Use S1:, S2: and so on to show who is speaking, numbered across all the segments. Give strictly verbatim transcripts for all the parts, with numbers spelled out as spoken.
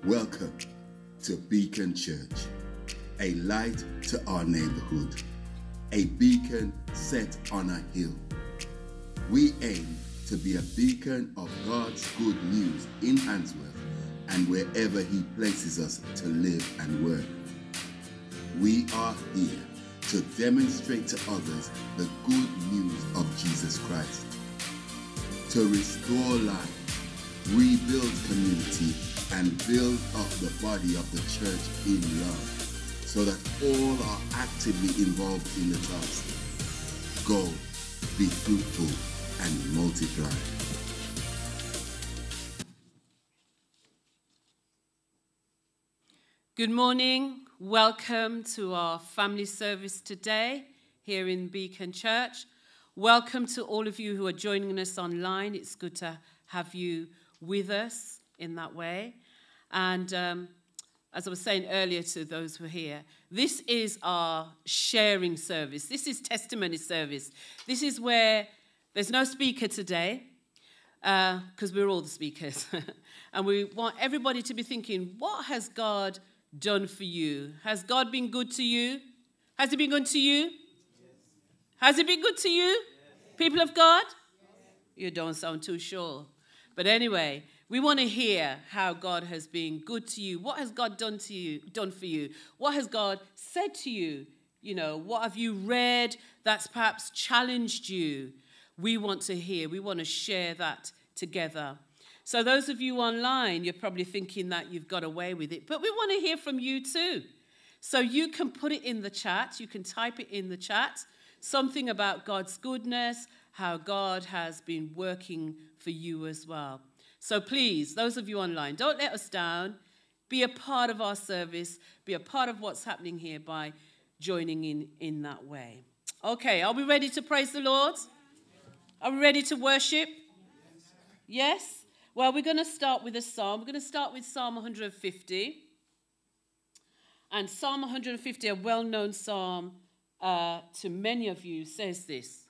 S1: Welcome to Beacon Church, a light to our neighborhood, a beacon set on a hill. We aim to be a beacon of God's good news in Handsworth and wherever He places us to live and work. We are here to demonstrate to others the good news of Jesus Christ, to restore life, rebuild community, and build up the body of the church in love, so that all are actively involved in the task. Go, be fruitful, and multiply.
S2: Good morning. Welcome to our family service today here in Beacon Church. Welcome to all of you who are joining us online. It's good to have you with us in that way. And um, as I was saying earlier to those who are here, this is our sharing service. This is testimony service. This is where there's no speaker today, because uh, we're all the speakers. And we want everybody to be thinking, what has God done for you? Has God been good to you? Has He been good to you? Yes. Has He been good to you? Yes. People of God? Yes. You don't sound too sure. But anyway, we want to hear how God has been good to you. What has God done to you, done for you? What has God said to you? You know, what have you read that's perhaps challenged you? We want to hear. We want to share that together. So those of you online, you're probably thinking that you've got away with it. But we want to hear from you too. So you can put it in the chat. You can type it in the chat. Something about God's goodness, how God has been working for you as well. So please, those of you online, don't let us down. Be a part of our service. Be a part of what's happening here by joining in in that way. Okay, are we ready to praise the Lord? Are we ready to worship? Yes? Well, we're going to start with a psalm. We're going to start with Psalm one hundred fifty. And Psalm one hundred fifty, a well-known psalm uh, to many of you, says this.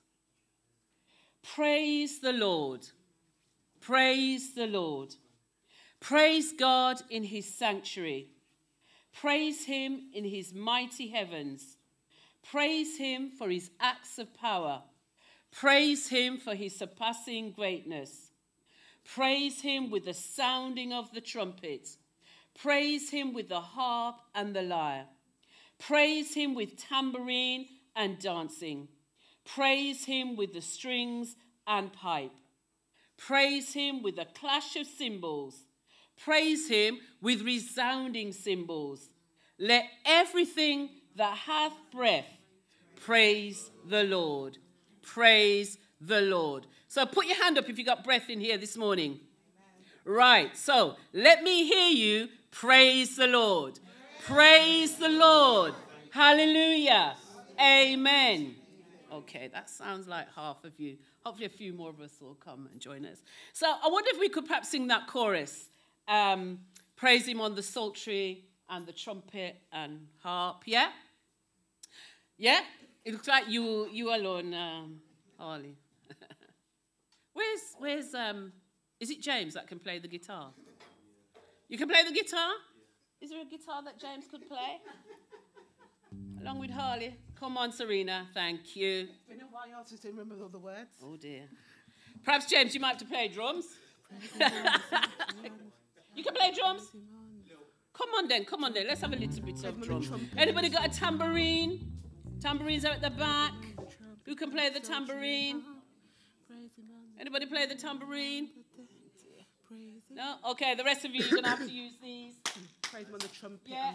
S2: Praise the Lord. Praise the Lord. Praise God in His sanctuary. Praise Him in His mighty heavens. Praise Him for His acts of power. Praise Him for His surpassing greatness. Praise Him with the sounding of the trumpet. Praise Him with the harp and the lyre. Praise Him with tambourine and dancing. Praise Him with the strings and pipe. Praise Him with the clash of cymbals. Praise Him with resounding cymbals. Let everything that hath breath praise the Lord. Praise the Lord. So put your hand up if you got breath in here this morning. Amen. Right, so let me hear you praise the Lord. Praise, praise the Lord. Hallelujah. Amen. Okay, that sounds like half of you. Hopefully a few more of us will come and join us. So I wonder if we could perhaps sing that chorus. Um, praise Him on the psaltery and the trumpet and harp. Yeah? Yeah? It looks like you you alone, um, Harley. where's, where's, um, is it James that can play the guitar? You can play the guitar? Is there a guitar that James could play? Along with Harley. Come on, Serena. Thank you.
S3: You know why I asked you to remember all the words?
S2: Oh, dear. Perhaps, James, you might have to play drums. You can play drums? Come on, then. Come on, then. Let's have a little bit of drums. Anybody got a tambourine? Tambourines are at the back. Who can play the tambourine? Anybody play the tambourine? No? Okay, the rest of you, you're going to have to use these.
S3: Praise Him on the trumpet.
S2: Yeah.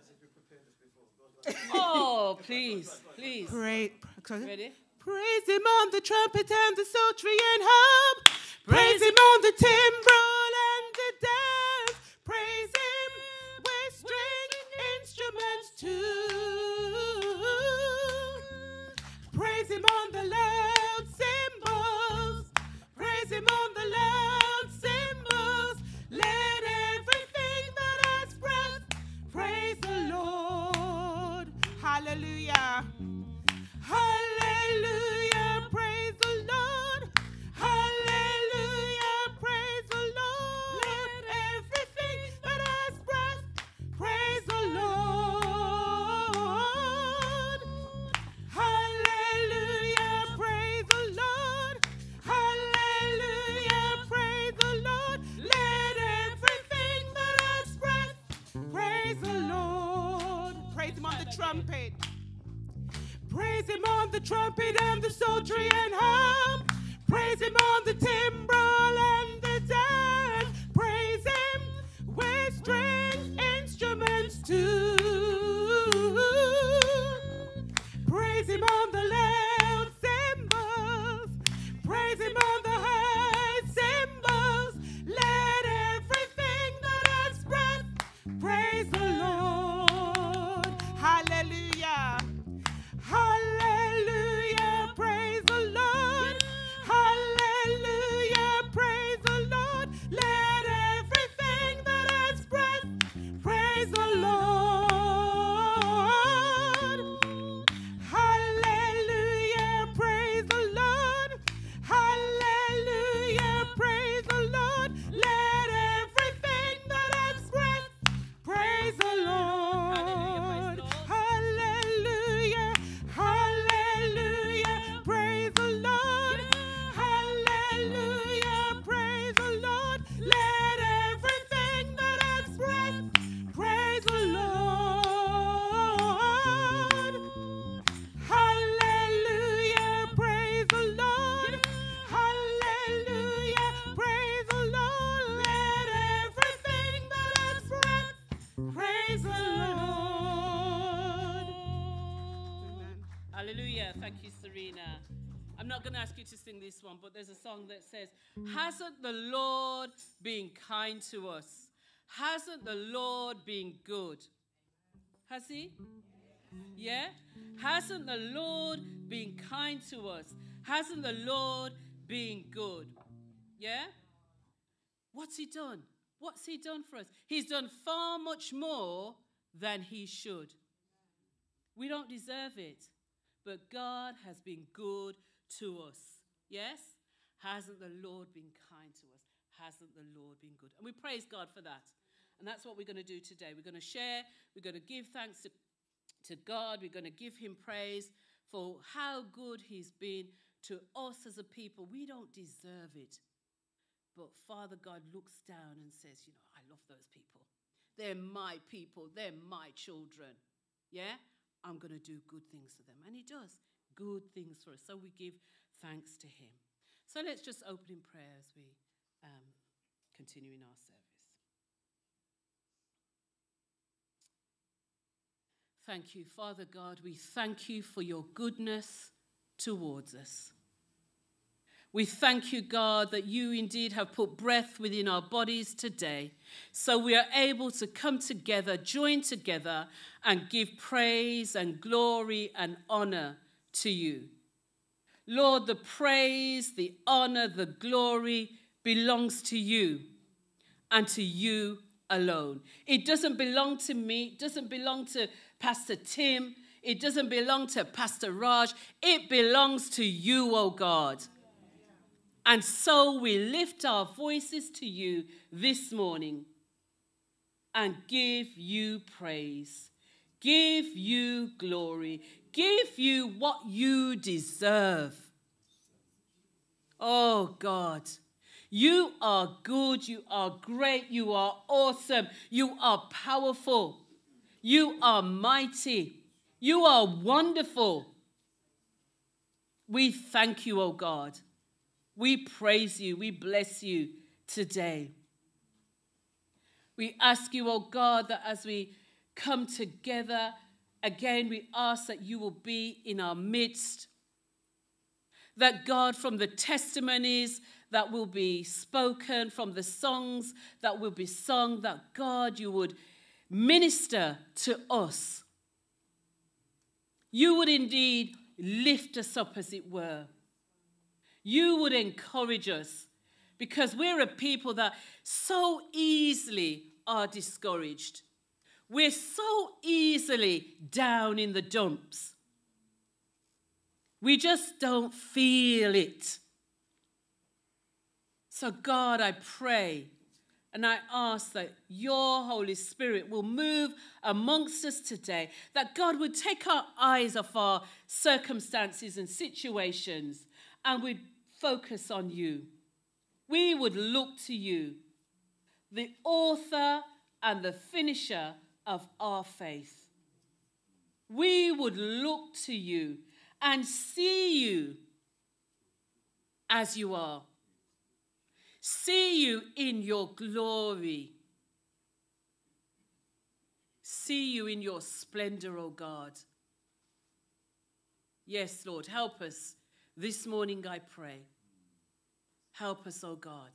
S2: Oh, please, please.
S3: Pray,
S2: Ready?
S3: Praise Him on the trumpet and the psaltery and harp. Praise Him on the timbrel and the dance. Praise Him with string instruments too. Praise Him on the loud cymbals. Praise Him on the loud cymbals. Let everything that has breath praise the Lord. Hallelujah. Hallelujah. Praise the Lord. Hallelujah. Praise the Lord. Let everything that has trumpet. Praise him on the trumpet and the psaltery and harp. Praise him on the timbrel and the dance. Praise him with string instruments too. Praise him on the loud cymbals. Praise him on the high cymbals. Let everything that has breath praise the Lord. Hallelujah. Hallelujah. Praise the Lord. Hallelujah. Praise the Lord. Let everything that has breath praise the Lord. Hallelujah. Praise the Lord. Hallelujah. Praise the Lord. Let everything that has breath praise the Lord. Hallelujah. Hallelujah. Praise the Lord. Hallelujah. Praise the Lord. Let everything that has breath praise the Lord. Hallelujah. Praise the Lord. Hallelujah. Praise the Lord. Let everything that has breath praise the Lord. Amen.
S2: Hallelujah. Thank you, Serena. I'm not going to ask you to sing this one, but there's a song that says, hasn't the Lord been kind to us? Hasn't the Lord been good? Has he? Yeah? Hasn't the Lord been kind to us? Hasn't the Lord been good? Yeah? What's he done? What's he done for us? He's done far much more than he should. We don't deserve it, but God has been good to us. Yes? Hasn't the Lord been kind to us? Hasn't the Lord been good? And we praise God for that. And that's what we're going to do today. We're going to share. We're going to give thanks to, to God. We're going to give him praise for how good he's been to us as a people. We don't deserve it. But Father God looks down and says, you know, I love those people. They're my people. They're my children. Yeah? I'm going to do good things for them. And he does good things for us. So we give thanks to him. So let's just open in prayer as we um, continue in our service. Thank you, Father God. We thank you for your goodness towards us. We thank you, God, that you indeed have put breath within our bodies today, so we are able to come together, join together, and give praise and glory and honor to you. Lord, the praise, the honor, the glory belongs to you and to you alone. It doesn't belong to me. It doesn't belong to Pastor Tim. It doesn't belong to Pastor Raj. It belongs to you, oh God. And so we lift our voices to you this morning and give you praise, give you glory, give you what you deserve. Oh God, you are good, you are great, you are awesome, you are powerful, you are mighty, you are wonderful. We thank you, oh God. We praise you. We bless you today. We ask you, oh God, that as we come together again, we ask that you will be in our midst. That God, from the testimonies that will be spoken, from the songs that will be sung, that God, you would minister to us. You would indeed lift us up, as it were. You would encourage us, because we're a people that so easily are discouraged. We're so easily down in the dumps. We just don't feel it. So God, I pray and I ask that your Holy Spirit will move amongst us today, that God would take our eyes off our circumstances and situations and we'd focus on you. We would look to you, the author and the finisher of our faith. we would look to you and see you as you are. See you in your glory. See you in your splendor, O God. Yes, Lord, help us this morning, I pray. Help us, O God.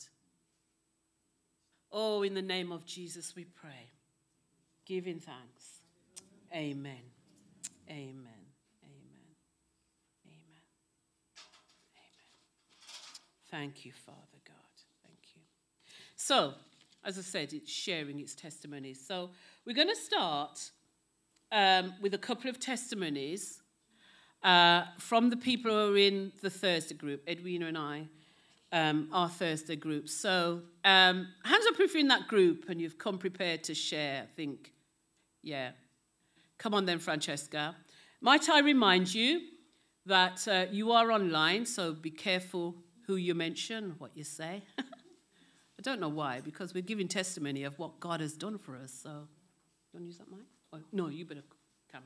S2: Oh, in the name of Jesus we pray. Giving thanks. Amen. Amen. Amen. Amen. Amen. Thank you, Father God. Thank you. So, as I said, it's sharing its testimonies. So we're going to start um, with a couple of testimonies uh, from the people who are in the Thursday group, Edwina and I, um, our Thursday group. So um, hands up if you're in that group and you've come prepared to share, I think. Yeah. Come on then, Francesca. Might I remind you that uh, you are online, so be careful who you mention, what you say. I don't know why, because we're giving testimony of what God has done for us. So, you want to use that mic? Oh, no, you better camera.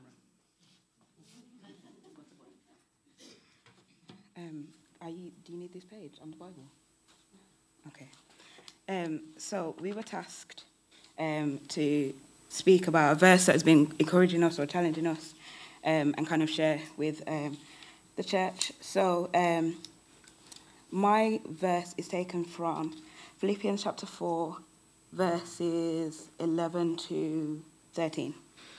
S4: Um, are you, do you need this page on the Bible? Okay. Um, so we were tasked um, to speak about a verse that has been encouraging us or challenging us um, and kind of share with um, the church. So um, my verse is taken from Philippians chapter four, verses eleven to thirteen.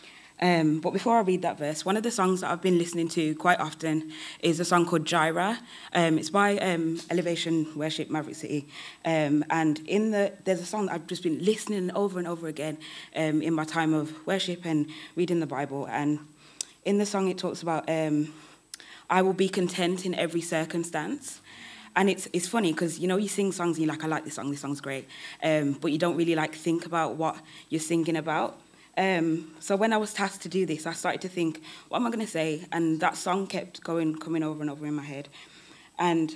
S4: Um, but before I read that verse, one of the songs that I've been listening to quite often is a song called Jireh. Um, it's by um, Elevation Worship Maverick City. Um, and in the there's a song that I've just been listening over and over again um, in my time of worship and reading the Bible. And in the song, it talks about, um, I will be content in every circumstance. And it's it's funny because, you know, you sing songs and you're like, I like this song, this song's great. Um, but you don't really, like, think about what you're singing about. Um, so when I was tasked to do this, I started to think, what am I going to say? And that song kept going, coming over and over in my head. And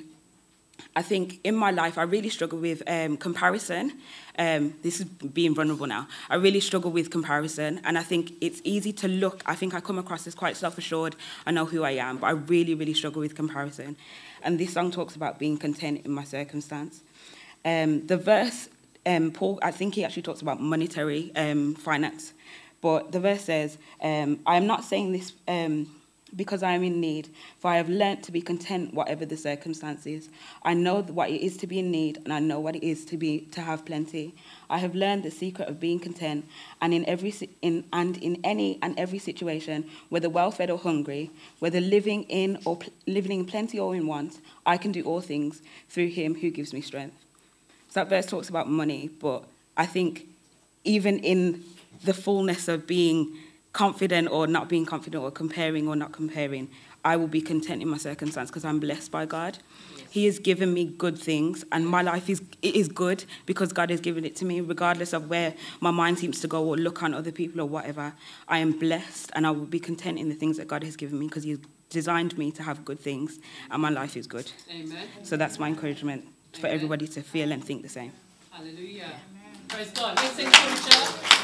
S4: I think in my life, I really struggle with um, comparison. Um, this is being vulnerable now. I really struggle with comparison. And I think it's easy to look, I think I come across as quite self-assured. I know who I am, but I really, really struggle with comparison. And this song talks about being content in my circumstance. Um, the verse, um, Paul, I think he actually talks about monetary um, finance. But the verse says, um, I am not saying this um, because I am in need, for I have learnt to be content whatever the circumstances. I know what it is to be in need, and I know what it is to be to have plenty. I have learned the secret of being content, and in every in and in any and every situation, whether well-fed or hungry, whether living in or living in plenty or in want, I can do all things through Him who gives me strength. So that verse talks about money, but I think even in the fullness of being confident or not being confident or comparing or not comparing, I will be content in my circumstance because I'm blessed by God. Yes. He has given me good things, and my life is it is good because God has given it to me, regardless of where my mind seems to go or look on other people or whatever. I am blessed, and I will be content in the things that God has given me because He's designed me to have good things, and my life is good. Amen. So that's my encouragement for Amen. Everybody to feel and think the same.
S2: Hallelujah. Amen. Praise God. Let's encourage her.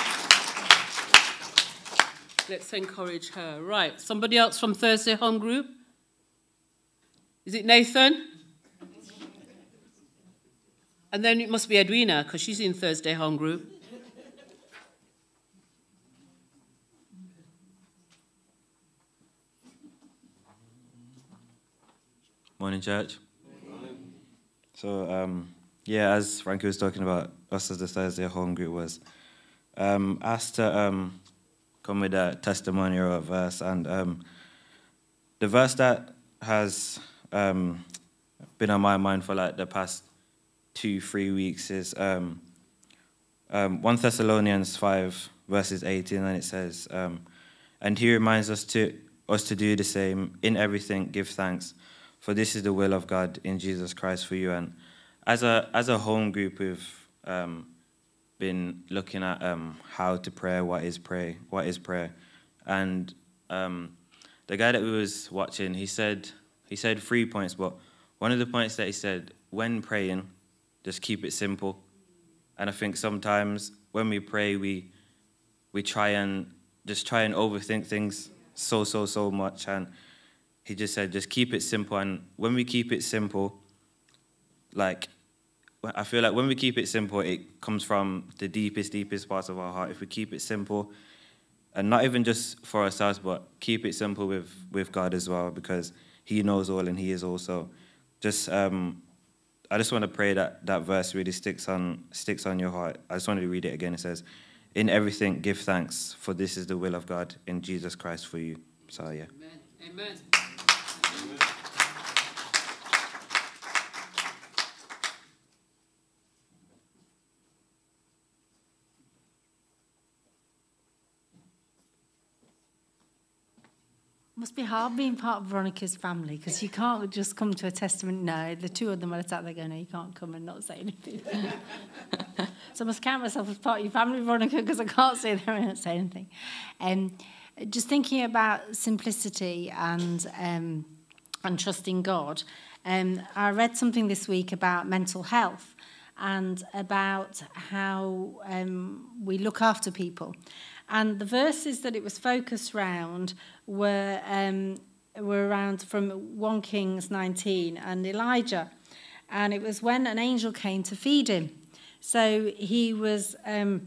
S2: Let's encourage her. Right. Somebody else from Thursday Home Group? Is it Nathan? And then it must be Edwina, because she's in Thursday Home Group.
S5: Morning, church. Morning. So, um, yeah, as Frankie was talking about, us as the Thursday Home Group was um, asked to um, come with a testimony or a verse. And um, the verse that has um, been on my mind for like the past two, three weeks is um, um, First Thessalonians five, verses eighteen, and it says, um, and he reminds us to us to do the same, in everything give thanks, for this is the will of God in Jesus Christ for you. And as a as a home group, we've um, been looking at um, how to pray, what is pray, what is prayer, and um, the guy that we was watching, he said he said three points, but one of the points that he said, when praying, just keep it simple. And I think sometimes when we pray, we we try and just try and overthink things, so, so, so much. And he just said, just keep it simple. And when we keep it simple, like, I feel like when we keep it simple, it comes from the deepest, deepest parts of our heart. If we keep it simple, and not even just for ourselves, but keep it simple with, with God as well, because he knows all and he is also. Just, um, I just want to pray that that verse really sticks on sticks on your heart. I just wanted to read it again. It says, in everything, give thanks, for this is the will of God in Jesus Christ for you. So, yeah.
S2: Amen. Amen.
S6: Must be hard being part of Veronica's family, because you can't just come to a testimony. No, the two of them are sat there going, no, you can't come and not say anything. So I must count myself as part of your family, Veronica, because I can't sit there and not say anything. Um, just thinking about simplicity and um, and trusting God, um, I read something this week about mental health and about how um, we look after people. And the verses that it was focused around were um, were around from First Kings nineteen and Elijah. And it was when an angel came to feed him. So he was um,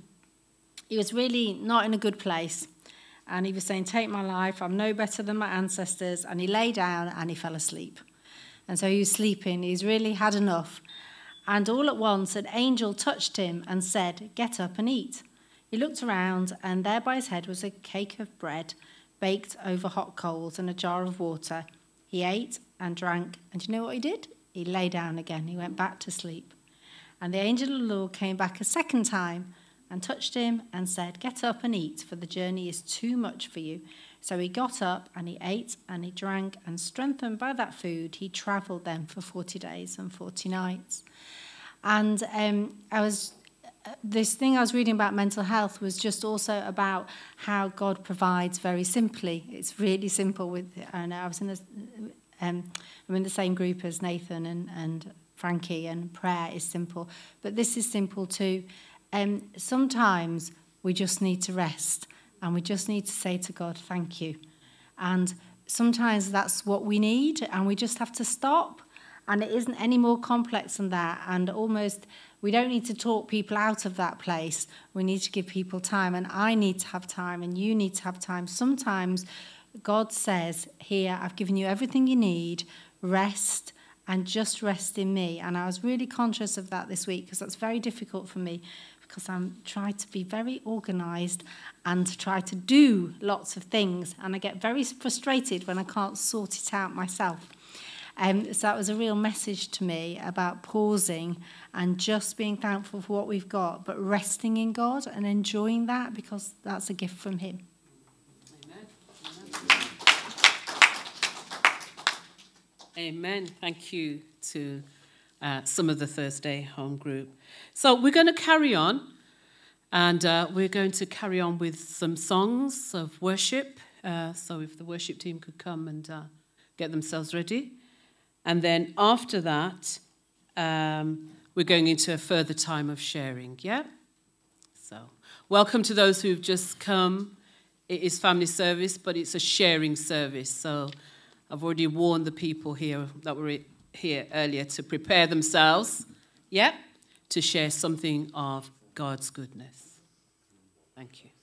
S6: he was really not in a good place. And he was saying, take my life, I'm no better than my ancestors. And he lay down and he fell asleep. And so he was sleeping, he's really had enough. And all at once an angel touched him and said, get up and eat. He looked around, and there by his head was a cake of bread baked over hot coals and a jar of water. He ate and drank, and do you know what he did? He lay down again. He went back to sleep. And the angel of the Lord came back a second time and touched him and said, get up and eat, for the journey is too much for you. So he got up and he ate and he drank, and strengthened by that food, he travelled then for forty days and forty nights. And um, I was... This thing I was reading about mental health was just also about how God provides very simply. It's really simple. With I know I was in the um, I'm in the same group as Nathan and, and Frankie, and prayer is simple. But this is simple too. Um, sometimes we just need to rest, and we just need to say to God, thank you. And sometimes that's what we need, and we just have to stop. And it isn't any more complex than that. And almost, we don't need to talk people out of that place. We need to give people time. And I need to have time, and you need to have time. Sometimes God says, here, I've given you everything you need. Rest, and just rest in me. And I was really conscious of that this week, because that's very difficult for me, because I'm trying to be very organised and to try to do lots of things. And I get very frustrated when I can't sort it out myself. Um, so that was a real message to me about pausing and just being thankful for what we've got, but resting in God and enjoying that, because that's a gift from him.
S2: Amen. Amen. Thank you to uh, some of the Thursday home group. So we're going to carry on, and uh, we're going to carry on with some songs of worship. Uh, so if the worship team could come and uh, get themselves ready. And then after that, um, we're going into a further time of sharing, yeah? So, welcome to those who've just come. It is family service, but it's a sharing service. So, I've already warned the people here that were here earlier to prepare themselves, yeah, to share something of God's goodness. Thank you.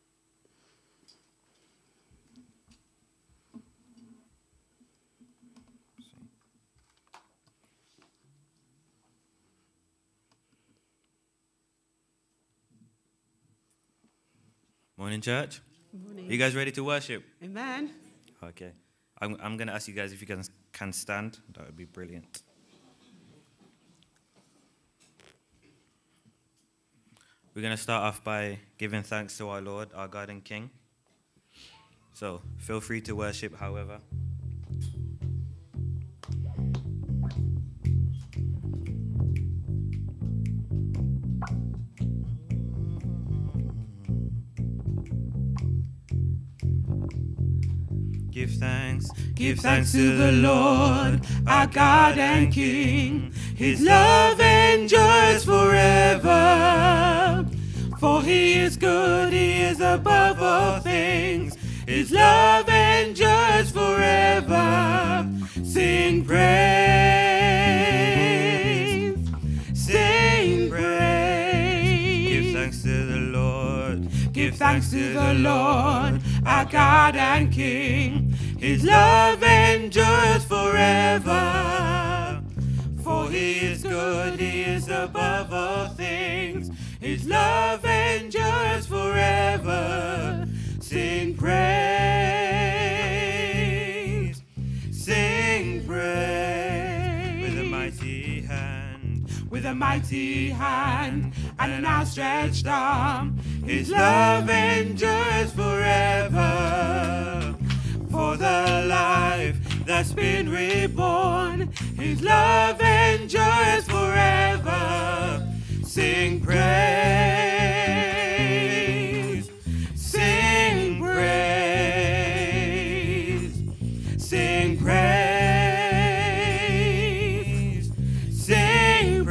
S5: Morning, church.
S3: Morning.
S5: Are you guys ready to worship?
S3: Amen.
S5: Okay. I'm, I'm going to ask you guys if you can, can stand. That would be brilliant. We're going to start off by giving thanks to our Lord, our God and King. So feel free to worship however. Give thanks,
S3: Give thanks to the Lord, our God and King. His love endures forever. For he is good, he is above all things. His love endures thanks to the Lord, our God and King. His love endures forever. For he is good, he is above all things. His love endures forever. Sing praise, sing praise. With a mighty hand, with a mighty hand, and an outstretched arm. His love endures forever. For the life that's been reborn, his love endures forever. Sing praise, sing praise, sing praise, sing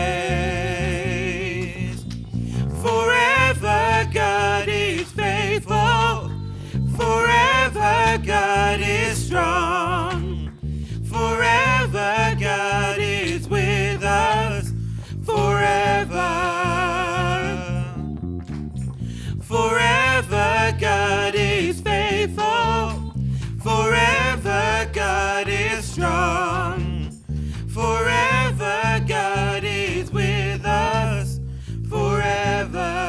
S3: praise. Forever God is faithful, forever God is strong, forever God is with us, forever. Forever God is faithful, forever God is strong, forever God is with us, forever.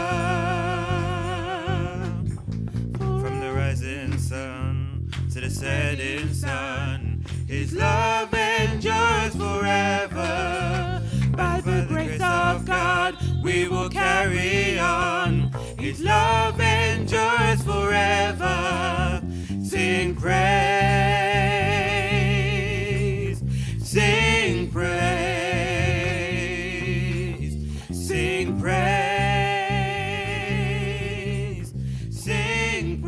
S3: From the rising sun to the setting sun, his love endures forever. By the grace of God, we will carry on. His love endures forever. Sing praise, sing praise, sing praise, sing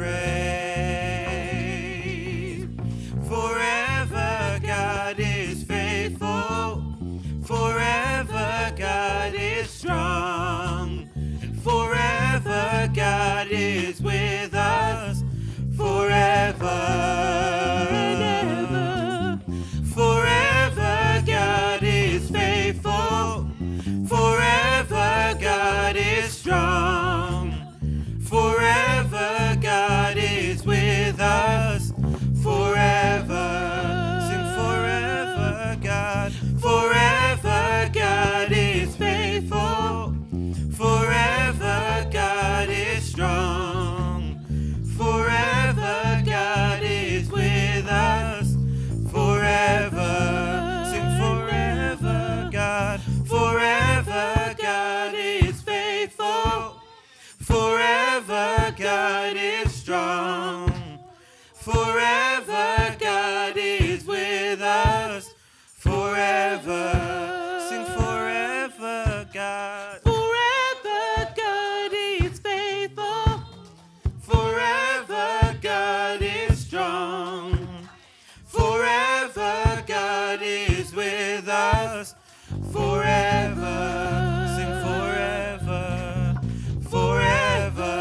S3: praise. Forever God is faithful, forever God is strong, and forever God is with us, forever and ever. Forever God is faithful, forever God is strong, forever God is with us, forever. Sing forever God, forever God is faithful, forever God is strong, forever God is with us, forever. Sing forever God, forever God is faithful, forever God is strong, forever God is with us, forever. Sing forever God, forever God is faithful, forever God is strong, forever God is with us, forever. Sing forever, forever.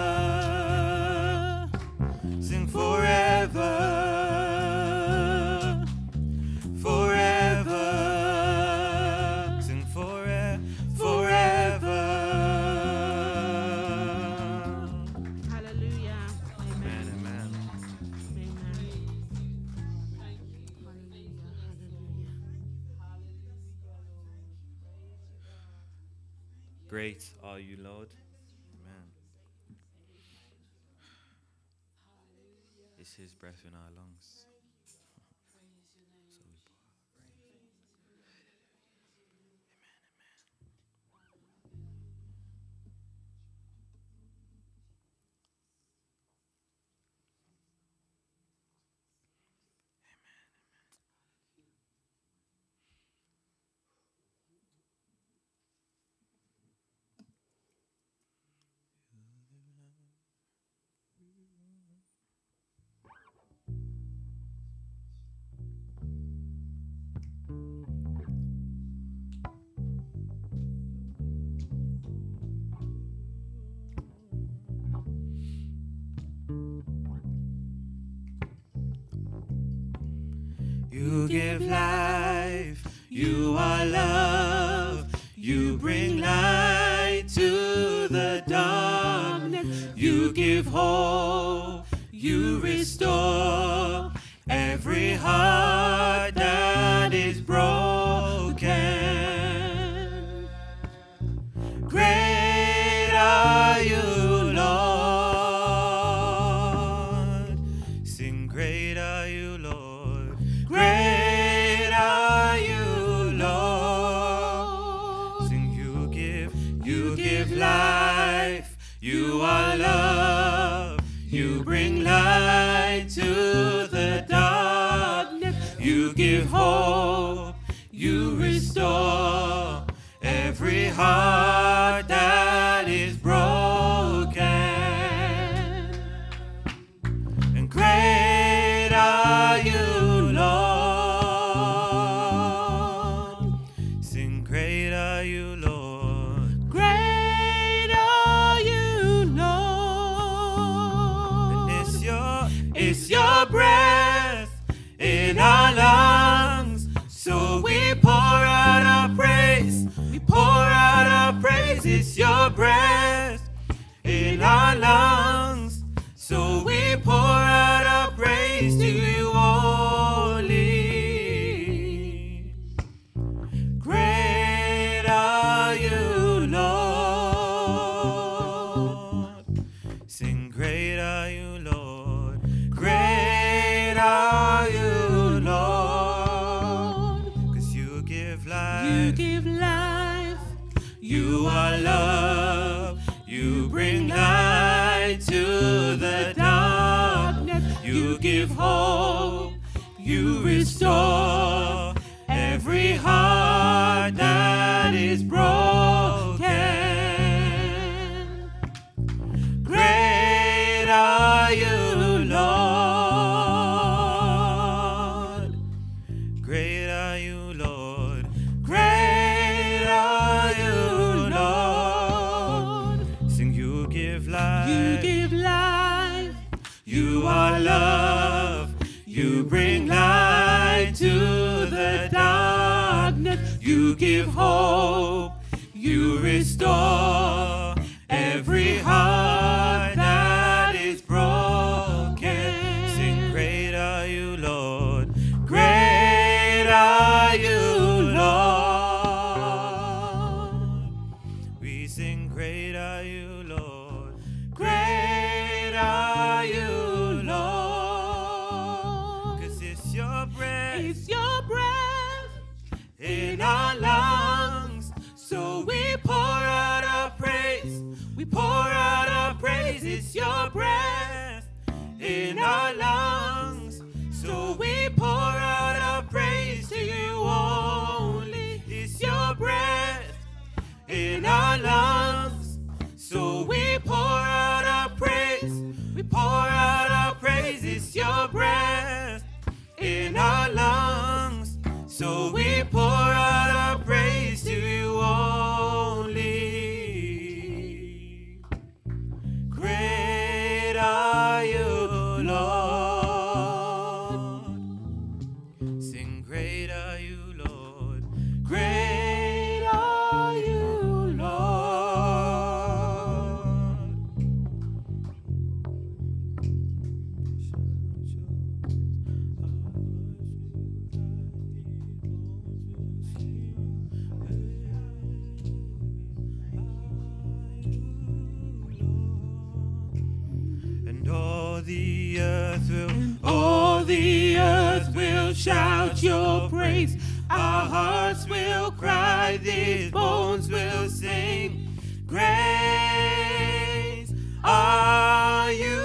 S3: Sing forever, forever. Sing forever, forever.
S2: Hallelujah.
S3: Amen, amen.
S5: Great are you, Lord. Amen. It's his breath in our lungs. So we pour our praise.
S3: You give life, you are love, you bring light to the darkness. You give give hope, you restore every heart that is broken. Great are you, Lord. Sing, great are you, Lord. Great are you, Lord. Sing, you give, you give life. You are love. You bring light to the darkness. You give hope. You restore every heart that is broken. And great are you, Lord. Sing, great are you, Lord. Great are you, Lord. And it's your, it's your breath in our lungs. So we pour out our praise. We pour out our praise. It's your breath in our lungs. So we pour out our praise to you only. Great are you, Lord. Sing, great are you, Lord. Great are you, Lord. 'Cause you give life. You give life. You are love. You bring light to the darkness. You give hope. You restore every heart that is broken. Great are you, Lord. Great are you, Lord. Great are you, Lord. Sing, you give life. You give life. You are love. You bring light to the darkness. You give hope. You restore every heart that is broken. Sing, great are you, Lord. Great are you, Lord. We sing, great are you, Lord. Great are you, Lord. 'Cause it's your breath. It's your breath in our lungs. So we pour out our praise. We pour out our praise. It's your breath in our lungs. So we pour out our praise to you only. It's your breath in our lungs. So we pour out our praise. We pour out our praise. It's your breath in our lungs. So we pour out our praise to you only. Great are you, Lord. Sing, great are you, Lord. Great are you, Lord. And all the earth will, all the earth will shout your praise. Our hearts will cry, these bones will sing. Grace are you,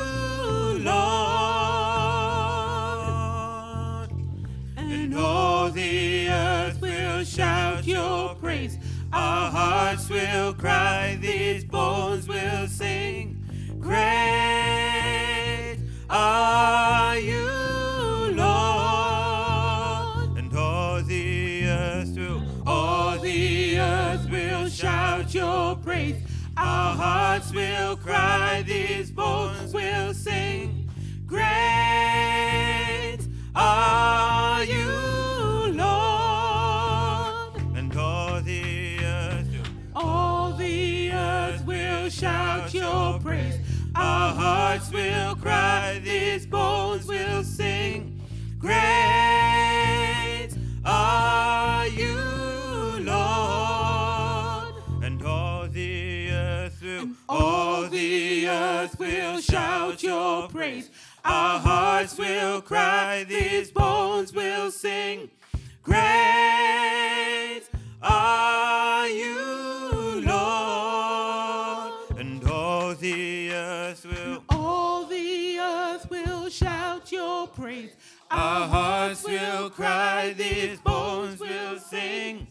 S3: Lord. And all the earth will shout your praise. Our hearts will cry, these bones will sing. Great are you, Lord. And all the earth will, all the earth will shout your praise. Our hearts will cry, these bones will sing. Great are you, Lord. And all the earth will, all the earth will shout your praise. Our hearts Great are you, Lord. And all the earth will, all the earth will shout your praise. Our hearts will cry, these bones will sing. Great are you, Lord. And all the earth will, all the earth will shout your praise. Our hearts will cry, these bones will sing.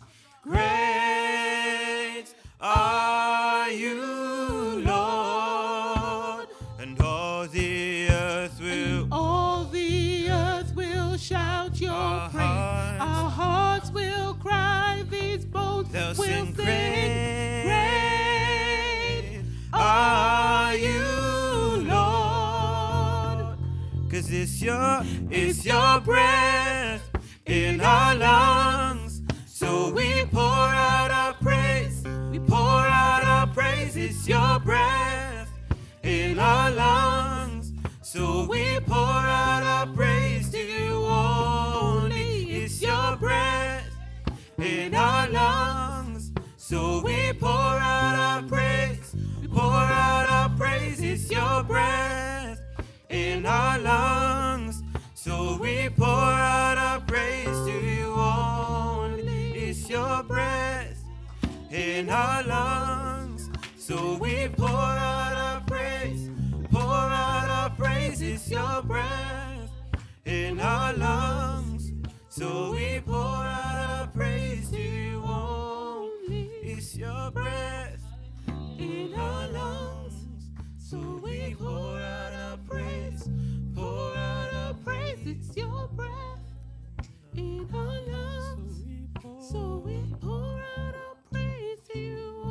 S3: Great are you, Lord. And all the earth will, and all the earth will shout your our praise. Hearts, our hearts will cry, these bones will sing. Great, great are you, Lord. 'Cause it's your, it's your breath in our lungs. So we pour out our praise, we pour out our praise. It's your breath in our lungs. So we pour out our praise to you only. It's your breath in our lungs. So we pour out our praise, we pour out our praise. It's your breath in our lungs. So we pour out our praise to you only. It's your breath in our lungs. So we pour out our praise, pour out our praise. It's your breath in our lungs. So we pour out our praise to you only. It's your breath in our lungs. So we pour out our praise, pour out our praise. It's your breath in our lungs. So we pour out our praise to you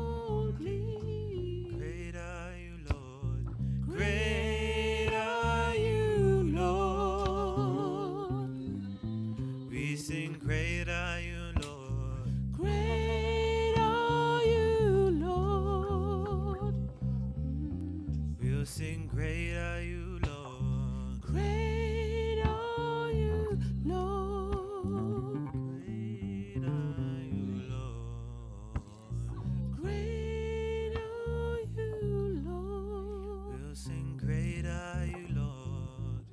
S3: only. Great are you, Lord. Great are you, Lord. We sing, great are you, Lord. Great are you, Lord. We'll sing, great are you, Lord. Great are you, Lord. Great are you, Lord. Great are you, Lord. We'll sing, great are you, Lord.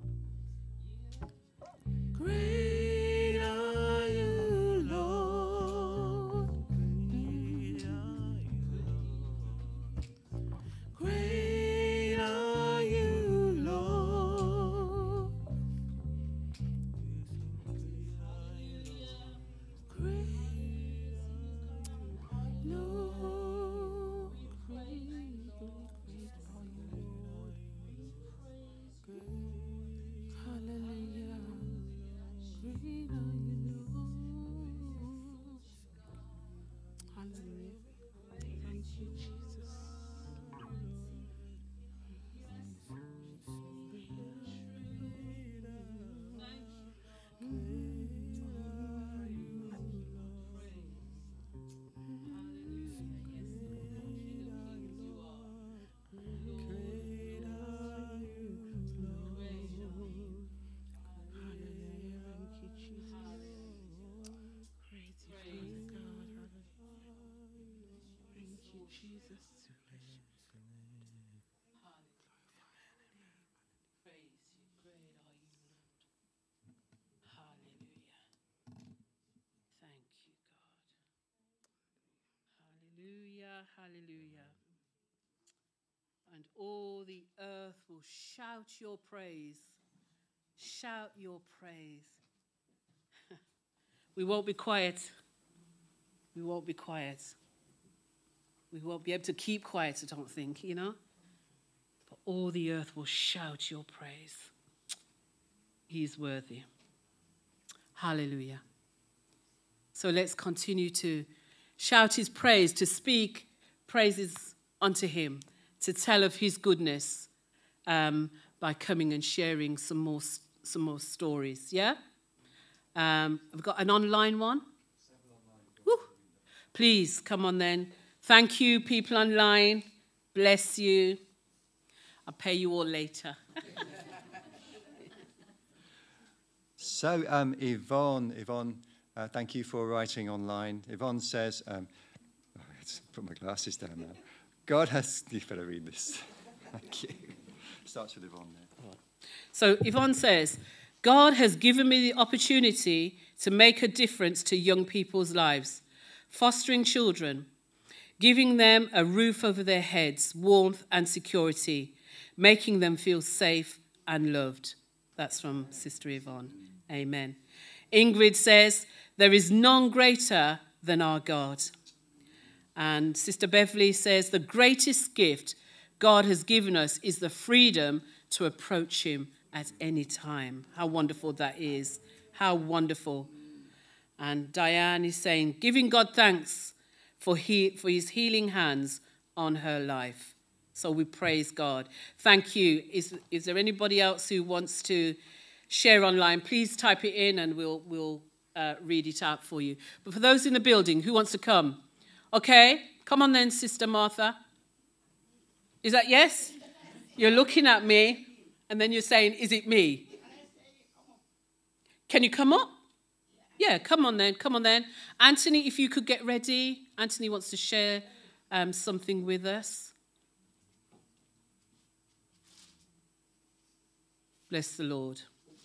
S3: Great are you, Lord. Great are you, Lord. Great are you, Lord. Great, Lord, great, great are you, Lord. Hallelujah. Great are you, Lord. Hallelujah. Thank you, Jesus.
S2: Hallelujah, hallelujah. And all the earth will shout your praise. Shout your praise. We won't be quiet. We won't be quiet. We won't be able to keep quiet, I don't think, you know. But all the earth will shout your praise. He's worthy. Hallelujah. So let's continue to shout his praise, to speak praises unto him, to tell of his goodness um, by coming and sharing some more, some more stories, yeah? Um, I've got an online one. Woo. Please, come on then. Thank you, people online. Bless you. I'll pay you all later.
S7: So, um, Yvonne, Yvonne, uh, thank you for writing online. Yvonne says, um, oh, let's put my glasses down now. God has, you better read this. Thank you. Starts with Yvonne there.
S2: So Yvonne says, God has given me the opportunity to make a difference to young people's lives, fostering children, giving them a roof over their heads, warmth and security, making them feel safe and loved. That's from Sister Yvonne. Amen. Ingrid says, there is none greater than our God. And Sister Beverly says, the greatest gift God has given us is the freedom to approach him at any time. How wonderful that is. How wonderful. And Diane is saying, giving God thanks for, he, for his healing hands on her life. So we praise God. Thank you. Is, is there anybody else who wants to share online? Please type it in and we'll, we'll uh, read it out for you. But for those in the building, who wants to come? Okay, come on then, Sister Martha. Is that yes? You're looking at me and then you're saying, is it me? Can you come up? Yeah, come on then, come on then. Anthony, if you could get ready. Anthony wants to share um, something with us. Bless the Lord.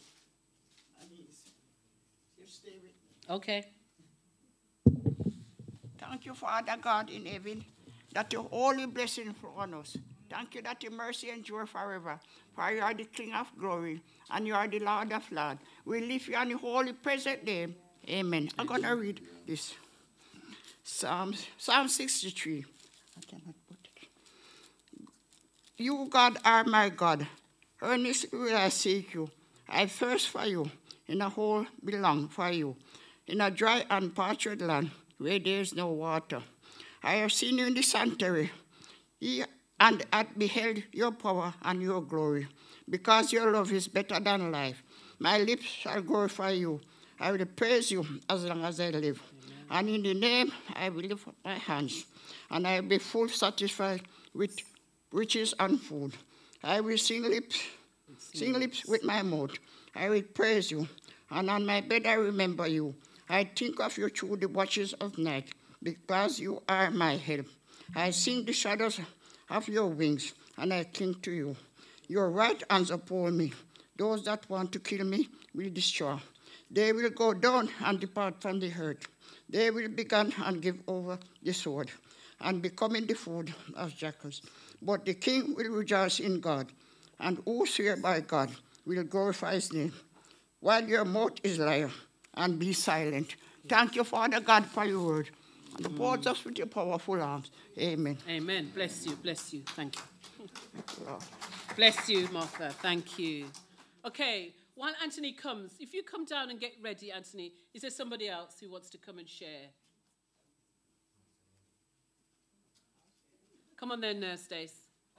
S2: Okay.
S8: Thank you, Father God in heaven, that your holy blessing on us. Thank you that your mercy endure forever. For you are the King of glory, and you are the Lord of lords. We lift you on the holy present name. Amen. I'm going to read this. Psalm, Psalm sixty-three. I cannot put it. You, God, are my God. Earnestly will I seek you. I thirst for you. In a hole belong for you. In a dry and parched land, where there is no water. I have seen you in the sanctuary, and have beheld your power and your glory, because your love is better than life. My lips shall glorify you. I will praise you as long as I live. Amen. And in the name I will lift up my hands, and I will be full satisfied with riches and food. I will sing lips, sing lips with my mouth. I will praise you, and on my bed I remember you. I think of you through the watches of night, because you are my help. I sing the shadows of your wings, and I cling to you. Your right hands uphold me. Those that want to kill me will destroy. They will go down and depart from the earth. They will begin and give over the sword, and becoming the food of jackals. But the king will rejoice in God, and who swear by God will glorify his name. While your mouth is liar, and be silent. Thank you, Father God, for your word. And uphold us with your powerful arms. Amen.
S2: Amen. Bless you, bless you. Thank you. Bless you, Martha. Thank you. Okay, while Anthony comes, if you come down and get ready, Anthony, is there somebody else who wants to come and share? Come on then, Nurse Stace.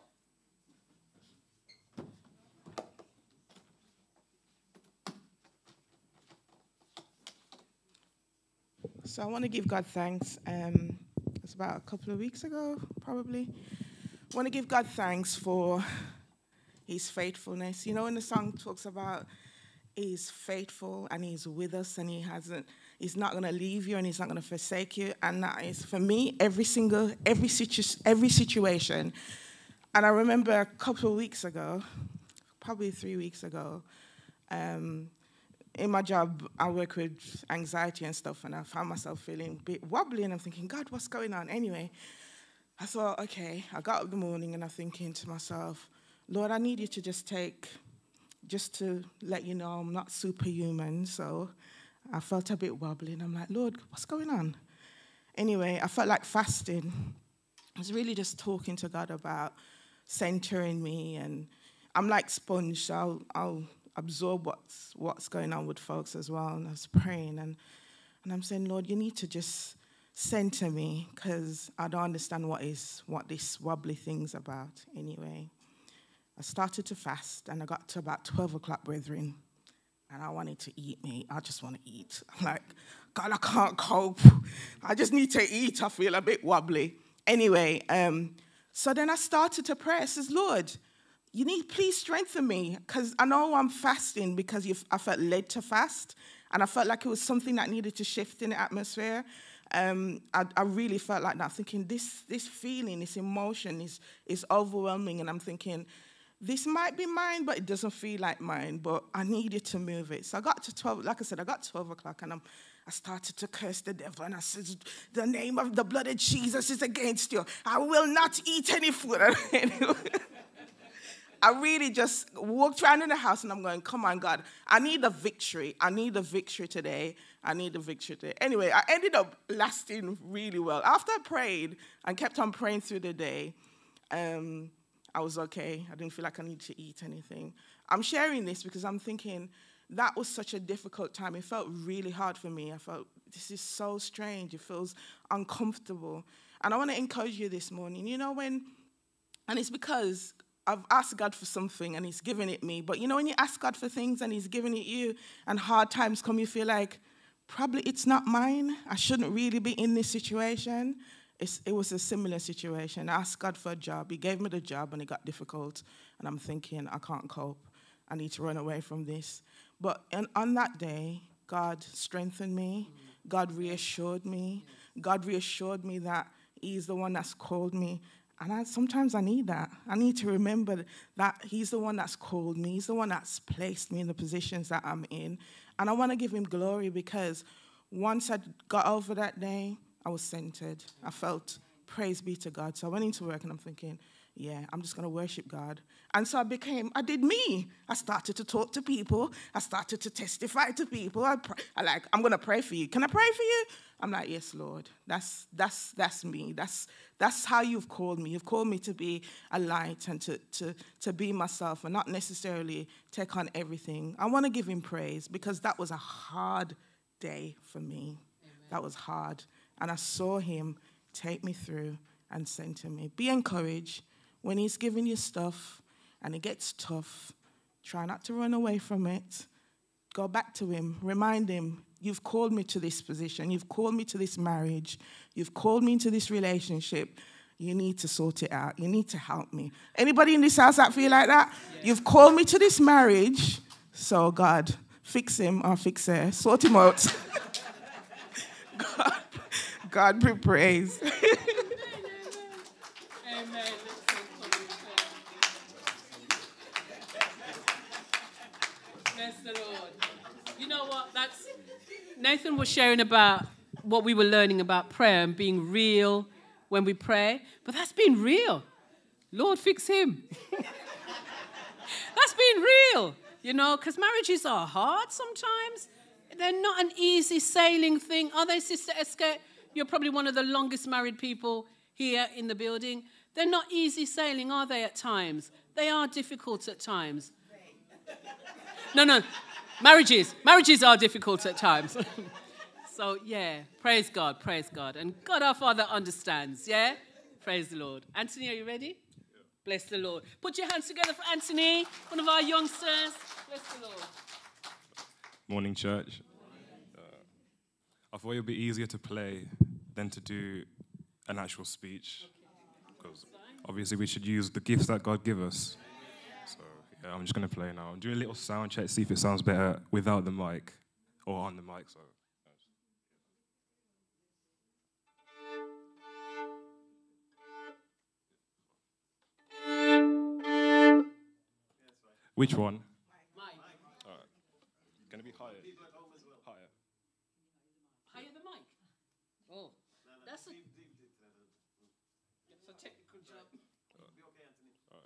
S3: So I want to give God thanks. Um, it's about a couple of weeks ago, probably. I want to give God thanks for his faithfulness. You know, when the song talks about he's faithful and he's with us and he hasn't, he's not going to leave you and he's not going to forsake you. And that is, for me, every single, every, situ- every situation. And I remember a couple of weeks ago, probably three weeks ago, um, in my job, I work with anxiety and stuff, and I found myself feeling a bit wobbly, and I'm thinking, God, what's going on? Anyway, I thought, okay, I got up in the morning, and I'm thinking to myself, Lord, I need you to just take, just to let you know I'm not superhuman, so I felt a bit wobbly, and I'm like, Lord, what's going on? Anyway, I felt like fasting. I was really just talking to God about centering me, and I'm like sponge, so I'll... I'll absorb what's what's going on with folks as well. And I was praying, and, and I'm saying, Lord, you need to just center me, because I don't understand what is what this wobbly thing's about anyway. I started to fast, and I got to about twelve o'clock, brethren, and I wanted to eat meat. I just want to eat. I'm like, God, I can't cope. I just need to eat. I feel a bit wobbly. Anyway, um, so then I started to pray. I says, Lord, you need, please strengthen me, because I know I'm fasting because you've, I felt led to fast, and I felt like it was something that needed to shift in the atmosphere. Um, I, I really felt like that, thinking this this feeling, this emotion is, is overwhelming, and I'm thinking, this might be mine, but it doesn't feel like mine, but I needed to move it. So I got to twelve, like I said, I got twelve o'clock, and I'm, I started to curse the devil, and I said, the name of the blood of Jesus is against you. I will not eat any food. I really just walked around in the house, and I'm going, come on, God, I need a victory. I need a victory today. I need a victory today. Anyway, I ended up lasting really well. After I prayed and kept on praying through the day, um, I was okay. I didn't feel like I needed to eat anything. I'm sharing this because I'm thinking that was such a difficult time. It felt really hard for me. I felt, this is so strange. It feels uncomfortable. And I want to encourage you this morning. You know, when, and it's because I've asked God for something and he's given it me. But you know, when you ask God for things and he's giving it you and hard times come, you feel like, probably it's not mine. I shouldn't really be in this situation. It's, it was a similar situation. I asked God for a job. He gave me the job and it got difficult. And I'm thinking, I can't cope. I need to run away from this. But in, on that day, God strengthened me. God reassured me. God reassured me that he's the one that's called me. And I, sometimes I need that. I need to remember that he's the one that's called me. He's the one that's placed me in the positions that I'm in. And I want to give him glory because once I got over that day, I was centered. I felt, praise be to God. So I went into work and I'm thinking, yeah, I'm just going to worship God. And so I became, I did me. I started to talk to people. I started to testify to people. I, pray, I like, I'm going to pray for you. Can I pray for you? I'm like, yes, Lord. That's that's that's me. That's that's how you've called me. You've called me to be a light and to to to be myself and not necessarily take on everything. I want to give him praise because that was a hard day for me. Amen. That was hard. And I saw him take me through and center me. Be encouraged when he's giving you stuff and it gets tough. Try not to run away from it. Go back to him. Remind him, you've called me to this position. You've called me to this marriage. You've called me into this relationship. You need to sort it out. You need to help me. Anybody in this house that feel like that? Yes. You've called me to this marriage. So God, fix him or fix her. Sort him out. God, God be praised.
S2: Amen. Bless the Lord. You know what? That's Nathan was sharing about what we were learning about prayer and being real when we pray. But that's been real. Lord, fix him. That's been real, you know, because marriages are hard sometimes. They're not an easy sailing thing. Are they, Sister Eske? You're probably one of the longest married people here in the building. They're not easy sailing, are they, at times? They are difficult at times. No, no. Marriages. Marriages are difficult at times. So, yeah, praise God, praise God. And God our Father understands, yeah? Praise the Lord. Anthony, are you ready? Yeah. Bless the Lord. Put your hands together for Anthony, one of our youngsters. Bless the Lord.
S9: Morning, church. Uh, I thought it would be easier to play than to do an actual speech. Because obviously we should use the gifts that God gives us. So, yeah, I'm just going to play now. I'm doing a little sound check, see if it sounds better without the mic or on the mic. So. Which one?
S2: Mike.
S9: All right. Going to be higher. Higher.
S2: Higher the mic? Oh, that's a, that's a technical job.
S9: All right.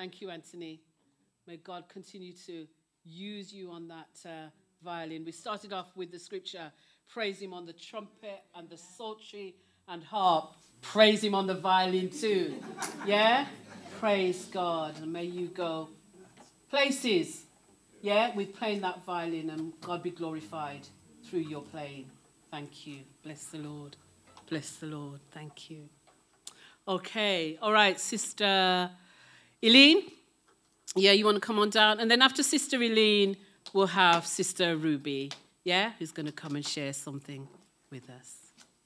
S2: Thank you, Anthony. May God continue to use you on that uh, violin. We started off with the scripture, praise him on the trumpet and the psaltery and harp. Praise him on the violin too. Yeah? Praise God. And may you go places, yeah, with playing that violin, and God be glorified through your playing. Thank you. Bless the Lord. Bless the Lord. Thank you. Okay. All right, Sister Eileen. Yeah, you want to come on down? And then after Sister Eileen, we'll have Sister Ruby, yeah, who's going to come and share something with us.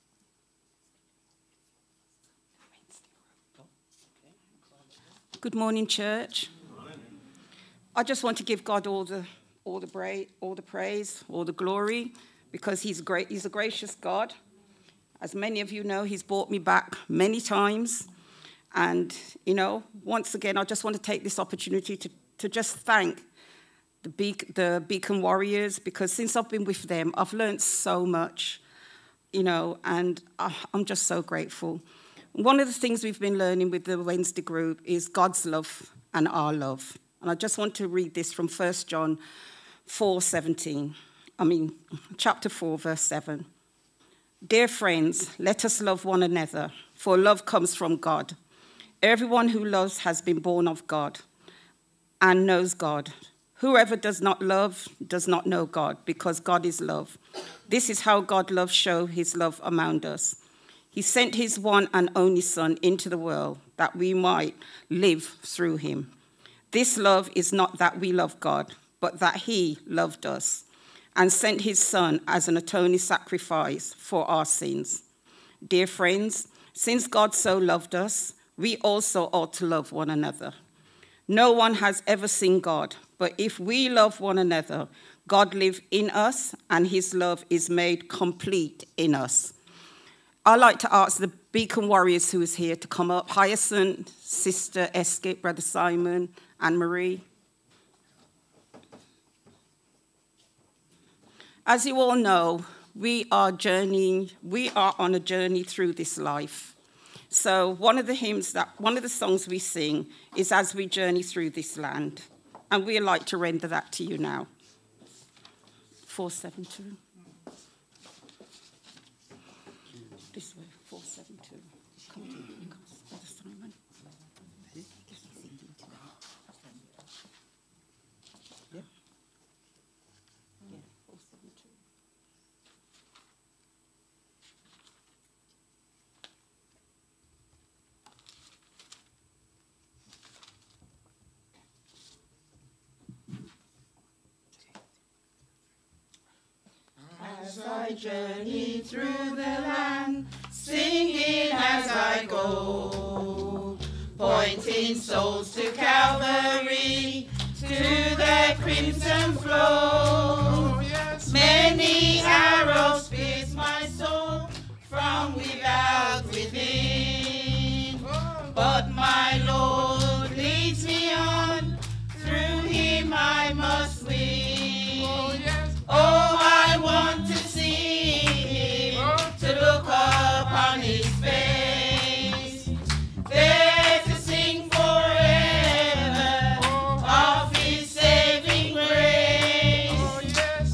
S8: Good morning, church. I just want to give God all the all the bra- all the praise, all the glory, because he's great. He's a gracious God. As many of you know, he's brought me back many times. And, you know, once again, I just want to take this opportunity to, to just thank the, Be- the Beacon Warriors, because since I've been with them, I've learned so much, you know, and I, I'm just so grateful. One of the things we've been learning with the Wednesday group is God's love and our love. And I just want to read this from First John four seventeen. I mean, chapter four, verse seven. Dear friends, let us love one another, for love comes from God. Everyone who loves has been born of God and knows God. Whoever does not love does not know God, because God is love. This is how God loves show his love among us. He sent his one and only Son into the world that we might live through him. This love is not that we love God, but that he loved us and sent his Son as an atoning sacrifice for our sins. Dear friends, since God so loved us, we also ought to love one another. No one has ever seen God, but if we love one another, God lives in us and his love is made complete in us. I'd like to ask the Beacon Warriors who is here to come up. Hyacinth, Sister Eskip, Brother Simon, Anne-Marie. As you all know, we are journeying, we are on a journey through this life. So one of the hymns, that one of the songs we sing is As We Journey Through This Land. And we'd like to render that to you now. four seven two. This way, four seven two. Come on, come, Brother Simon. Yeah. Yeah, four seven two.
S3: As I journey through the land, singing as I go, pointing souls to Calvary, to the crimson flow. Many arrows pierce my soul from without within, but my Lord leads me on, through him I must win. Oh, I want to see him, to look upon his face, there to sing forever of his saving grace.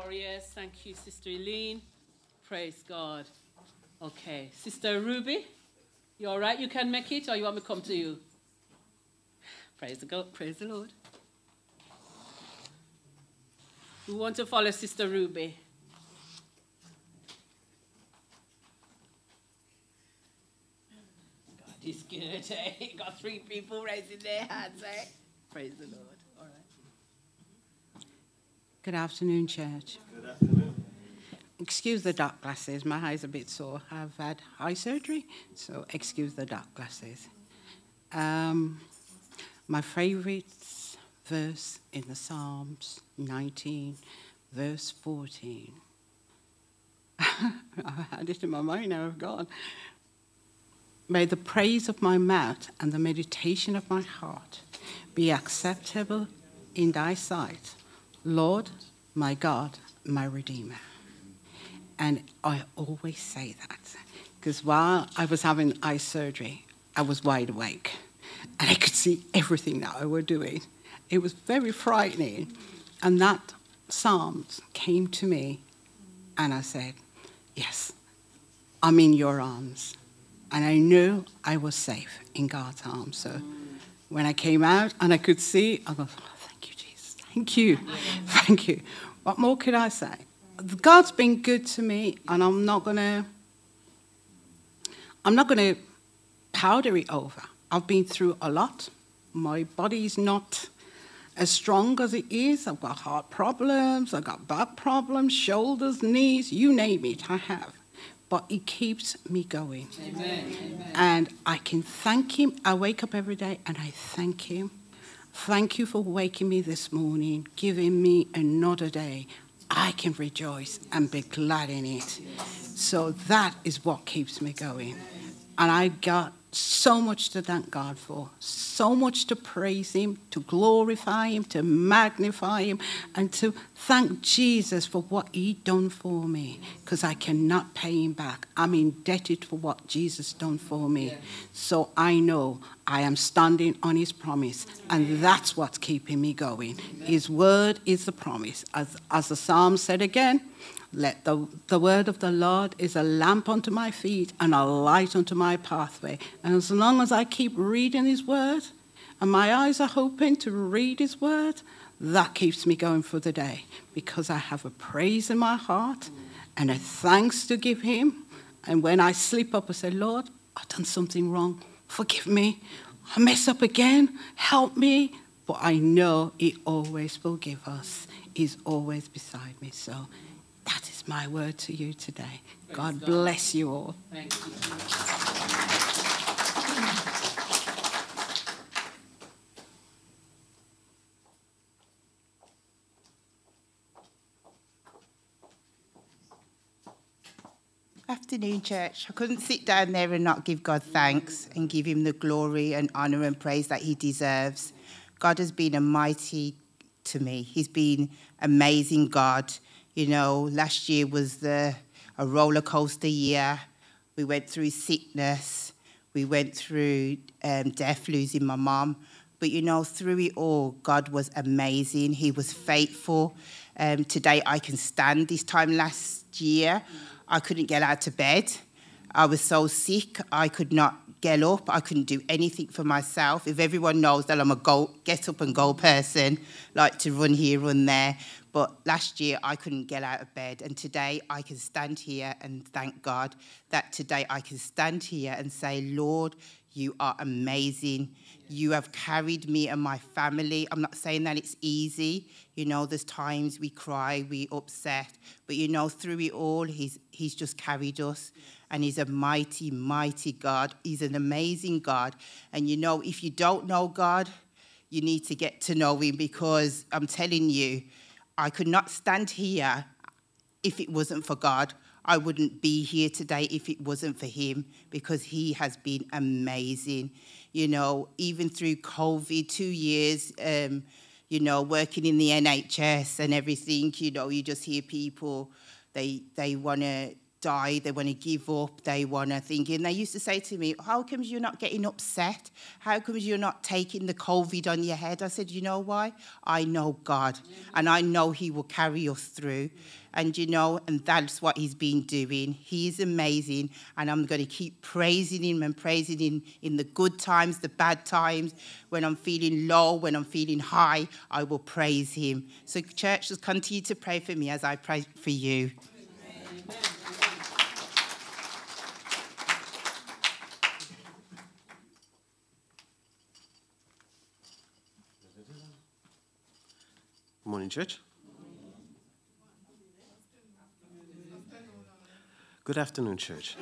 S2: warriors. Thank you, Sister Eileen. Praise God. Okay, Sister Ruby, you all right? You can make it, or you want me to come to you? Praise the God. Praise the Lord. We want to follow Sister Ruby. God is good, eh? Got three people raising their hands, eh? Praise the Lord. All right.
S10: Good afternoon, church.
S11: Good afternoon.
S10: Excuse the dark glasses. My eyes are a bit sore. I've had eye surgery, so excuse the dark glasses. Um, my favourite verse in the Psalms, nineteen, verse fourteen. I had it in my mind now, I've gone. May the praise of my mouth and the meditation of my heart be acceptable in thy sight, Lord, my God, my Redeemer. And I always say that, because while I was having eye surgery, I was wide awake, and I could see everything that I was doing. It was very frightening. And that Psalms came to me, and I said, yes, I'm in your arms. And I knew I was safe in God's arms. So when I came out and I could see, I go, oh, thank you, Jesus. Thank you. Thank you. What more could I say? God's been good to me, and I'm not going to, I'm not going to powder it over. I've been through a lot. My body's not as strong as it is. I've got heart problems, I've got back problems, shoulders, knees, you name it, I have. But it keeps me going.
S2: Amen. Amen.
S10: And I can thank him. I wake up every day and I thank him. Thank you for waking me this morning, giving me another day. I can rejoice and be glad in it. So that is what keeps me going. And I got so much to thank God for, so much to praise him, to glorify him, to magnify him, and to thank Jesus for what he done for me, because I cannot pay him back. I'm indebted for what Jesus done for me. Yeah. So I know I am standing on his promise, and that's what's keeping me going. Amen. His word is the promise. As, as the Psalm said again, let the, the word of the Lord is a lamp unto my feet and a light unto my pathway. And as long as I keep reading his word and my eyes are open to read his word, that keeps me going for the day, because I have a praise in my heart and a thanks to give him. And when I slip up, I say, Lord, I've done something wrong. Forgive me. I mess up again. Help me. But I know he always will give us. He's always beside me. So that is my word to you today. God, God bless you all.
S2: Thank you.
S12: Afternoon, church. I couldn't sit down there and not give God thanks and give him the glory and honour and praise that he deserves. God has been a mighty to me. He's been amazing God. You know, last year was the a roller coaster year. We went through sickness. We went through um, death, losing my mum. But, you know, through it all, God was amazing. He was faithful. Um, today I can stand. This time last year, I couldn't get out of bed. I was so sick, I could not get up. I couldn't do anything for myself. If everyone knows that I'm a go, get up and go person, like to run here, run there. But last year, I couldn't get out of bed. And today, I can stand here and thank God that today I can stand here and say, Lord, you are amazing. You have carried me and my family. I'm not saying that it's easy. You know, there's times we cry, we upset. But, you know, through it all, he's, he's just carried us. And he's a mighty, mighty God. He's an amazing God. And, you know, if you don't know God, you need to get to know him, because I'm telling you, I could not stand here if it wasn't for God. I wouldn't be here today if it wasn't for him, because he has been amazing. You know, even through COVID, two years, um, you know, working in the N H S and everything, you know, you just hear people, they they want to die, they want to give up, they want to think. And they used to say to me, how come you're not getting upset? How come you're not taking the COVID on your head? I said, you know why? I know God, and I know he will carry us through. And, you know, and that's what he's been doing. He is amazing, and I'm going to keep praising him and praising him in the good times, the bad times. When I'm feeling low, when I'm feeling high, I will praise him. So, church, just continue to pray for me as I pray for you.
S11: Morning, church. Good afternoon, church.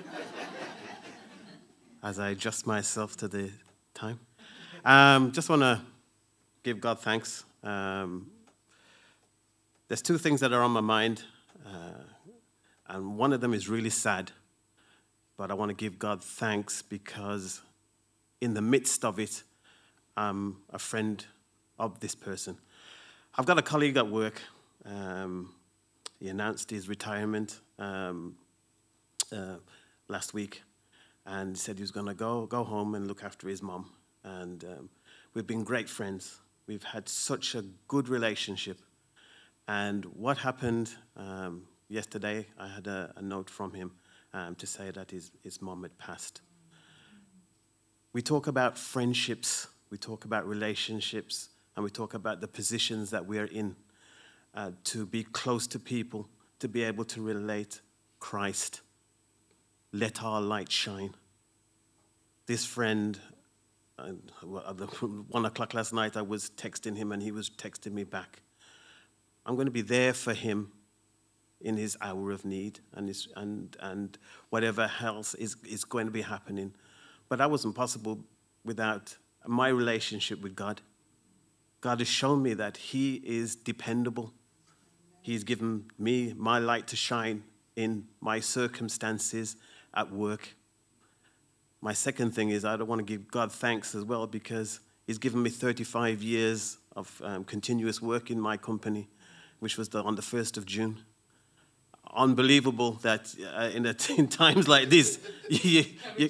S11: As I adjust myself to the time, um, just want to give God thanks. Um, there's two things that are on my mind, uh, and one of them is really sad, but I want to give God thanks because in the midst of it, I'm a friend of this person. I've got a colleague at work. Um, he announced his retirement um, uh, last week, and said he was going to go go home and look after his mom. And um, we've been great friends. We've had such a good relationship. And what happened um, yesterday, I had a, a note from him um, to say that his, his mom had passed. We talk about friendships, we talk about relationships, and we talk about the positions that we're in uh, to be close to people, to be able to relate Christ. Let our light shine. This friend, uh, at one o'clock last night, I was texting him and he was texting me back. I'm going to be there for him in his hour of need and his, and, and whatever else is, is going to be happening. But that wasn't possible without my relationship with God. God has shown me that he is dependable. He's given me my light to shine in my circumstances at work. My second thing is I don't want to give God thanks as well because he's given me thirty-five years of um, continuous work in my company, which was the, on the first of June. Unbelievable that uh, in, a, in times like this, you, you,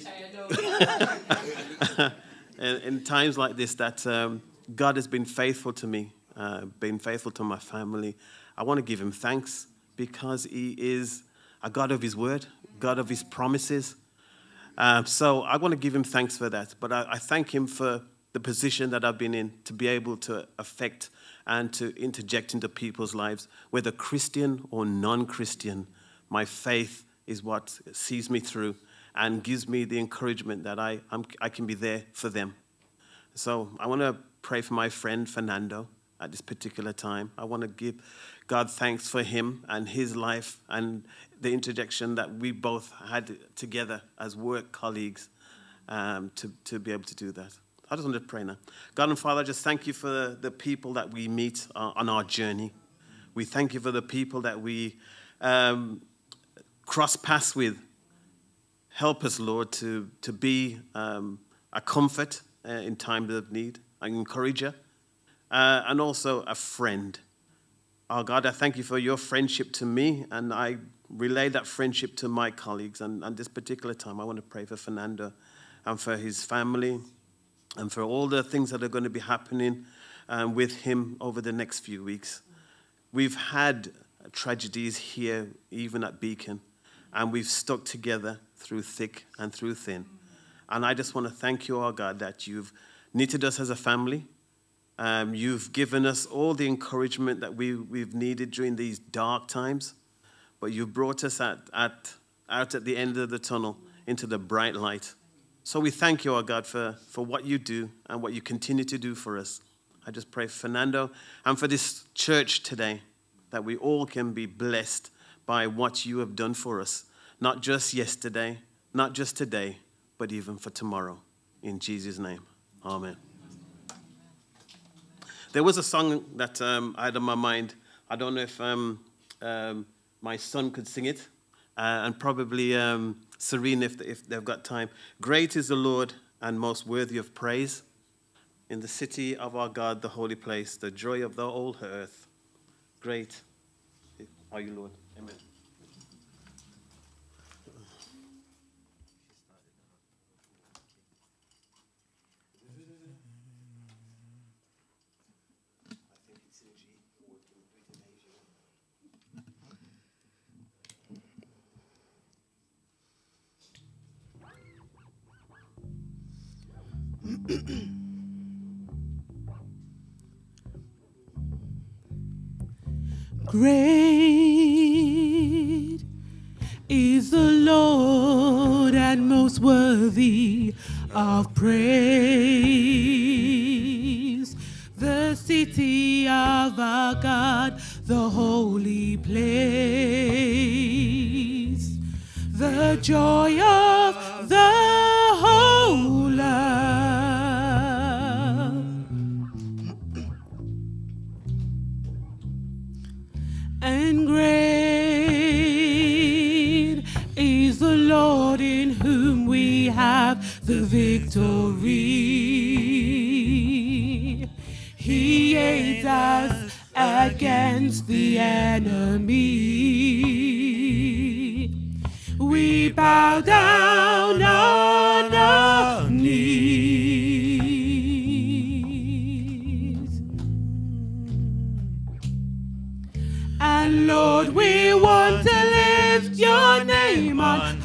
S11: in, in times like this that um, God has been faithful to me, uh, been faithful to my family. I want to give him thanks because he is a God of his word, God of his promises. Uh, so I want to give him thanks for that. But I, I thank him for the position that I've been in to be able to affect and to interject into people's lives, whether Christian or non-Christian. My faith is what sees me through and gives me the encouragement that I, I'm, I can be there for them. So I want to pray for my friend Fernando at this particular time. I want to give God thanks for him and his life and the interjection that we both had together as work colleagues um, to, to be able to do that. I just want to pray now. God and Father, I just thank you for the, the people that we meet uh, on our journey. We thank you for the people that we um, cross paths with. Help us, Lord, to, to be um, a comfort uh, in times of need, an encourager, uh, and also a friend. Oh, God, I thank you for your friendship to me, and I relay that friendship to my colleagues. And at this particular time, I want to pray for Fernando and for his family and for all the things that are going to be happening um, with him over the next few weeks. We've had tragedies here, even at Beacon, and we've stuck together through thick and through thin. And I just want to thank you, oh God, that you've knitted us as a family. Um, you've given us all the encouragement that we, we've needed during these dark times, but you've brought us at, at, out at the end of the tunnel into the bright light. So we thank you, oh God, for, for what you do and what you continue to do for us. I just pray for Fernando and for this church today, that we all can be blessed by what you have done for us, not just yesterday, not just today, but even for tomorrow. In Jesus' name, amen. There was a song that um, I had on my mind. I don't know if um, um, my son could sing it, uh, and probably um, Serene if, if they've got time. Great is the Lord and most worthy of praise. In the city of our God, the holy place, the joy of the whole earth. Great are you, Lord. Amen.
S3: Great is the Lord and most worthy of praise. The city of our God, the holy place, the joy of the whole earth. And great is the Lord in whom we have the victory. He aids us against the enemy. We bow down on our knees. And Lord, we want to lift your name on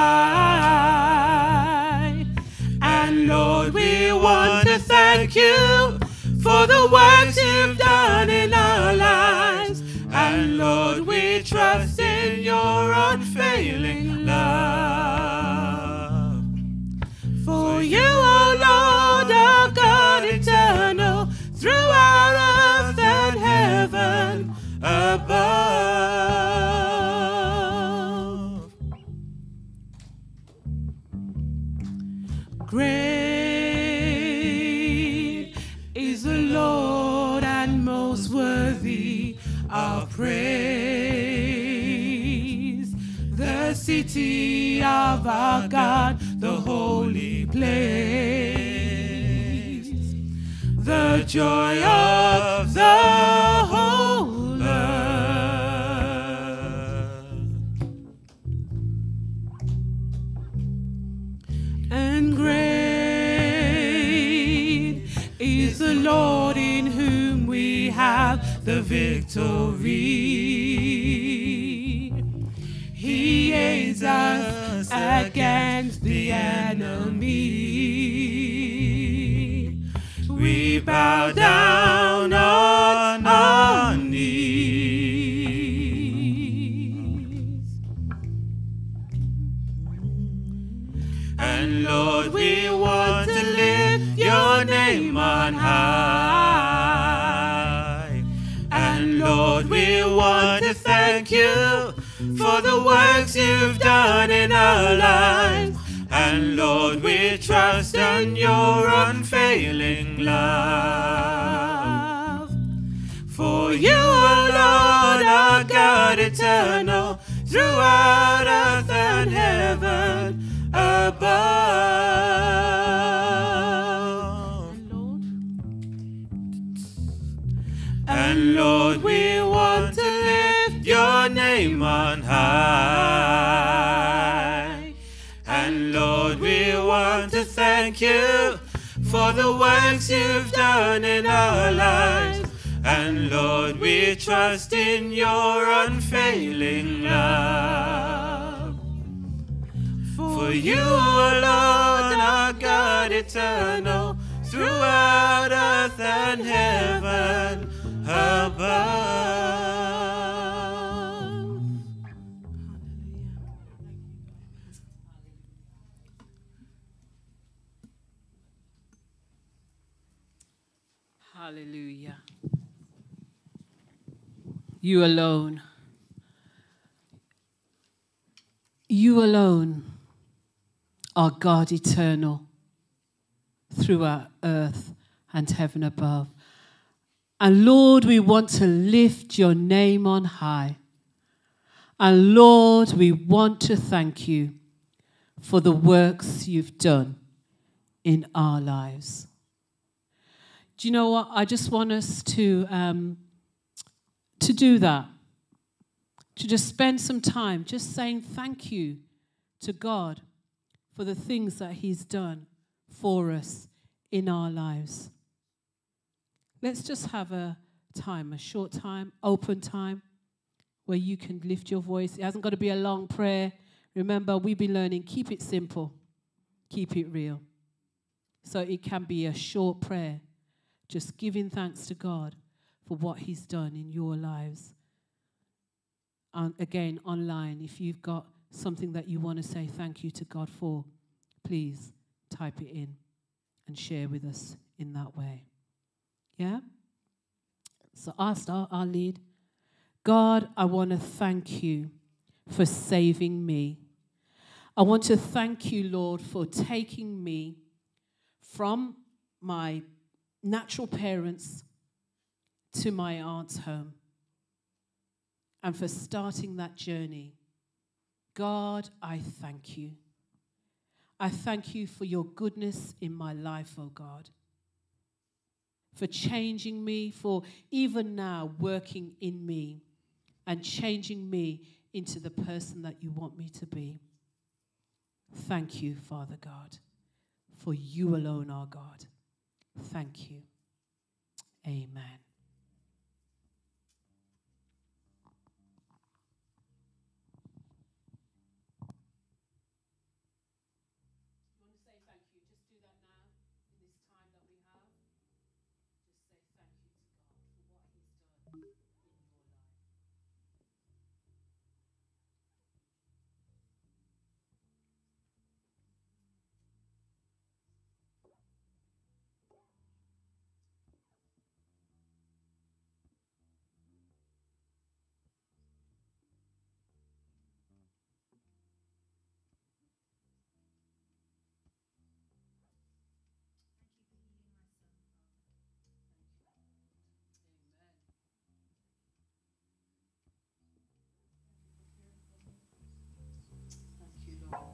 S3: high. And Lord, we want to thank you for the works you've done in our lives. And Lord, we trust in your unfailing love. For you, O Lord, are God eternal, throughout earth and heaven above. Great is the Lord and most worthy of praise. The city of our God, the holy place, the joy of the whole earth. And great is the Lord in whom we have the victory. He aids us against the enemy. We bow down on our knees. And Lord, we want to lift your name on high. And Lord, we want to thank you for the works you've done in our lives. And Lord, we trust in your unfailing love. For you, O Lord, are God eternal, throughout earth and heaven above. And Lord, we want to lift your name on high. And Lord, we want to thank you for the works you've done in our lives. And Lord, we trust in your unfailing love. For you, O Lord, are God eternal, throughout earth and heaven above.
S2: Hallelujah. You alone. You alone are God eternal, throughout earth and heaven above. And Lord, we want to lift your name on high. And Lord, we want to thank you for the works you've done in our lives. Do you know what? I just want us to, um, to do that. To just spend some time just saying thank you to God for the things that he's done for us in our lives. Let's just have a time, a short time, open time, where you can lift your voice. It hasn't got to be a long prayer. Remember, we've been learning, keep it simple, keep it real. So it can be a short prayer, just giving thanks to God for what he's done in your lives. on, again, online, if you've got something that you want to say thank you to God for, please type it in and share with us in that way. Yeah? So I'll start, I'll lead. God, I want to thank you for saving me. I want to thank you, Lord, for taking me from my natural parents to my aunt's home and for starting that journey. God, I thank you. I thank you for your goodness in my life, oh God, for changing me, for even now working in me and changing me into the person that you want me to be. Thank you, Father God, for you alone are God. Thank you. Amen. You want to say thank you? Just do that now in this time that we have. Just say thank you to God for what he's done in your life. Thank you, Lord.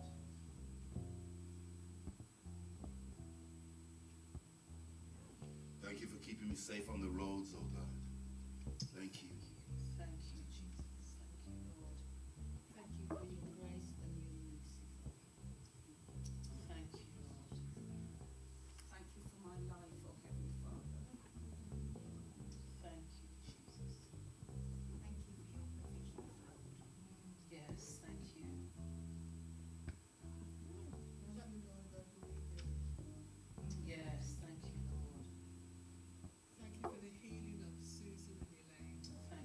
S1: Thank you for keeping me safe on the roads, oh God. Thank you.
S2: Thank you, Jesus. Thank you, Lord. Thank you for your grace and your mercy. Thank you, Lord. Thank you for my life, oh Heavenly Father. Thank you, Jesus. Thank you for your provision. Yes, thank you. Yes, thank you, Lord.
S3: Thank you for the healing of Susan and Elaine.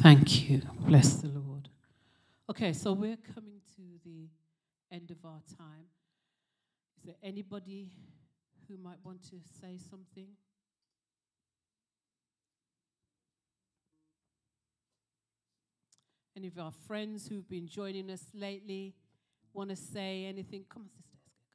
S2: Thank you. Bless the Lord. Okay, so we're coming to the end of our time. Is there anybody who might want to say something? Any of our friends who've been joining us lately want to say anything? Come on, sister.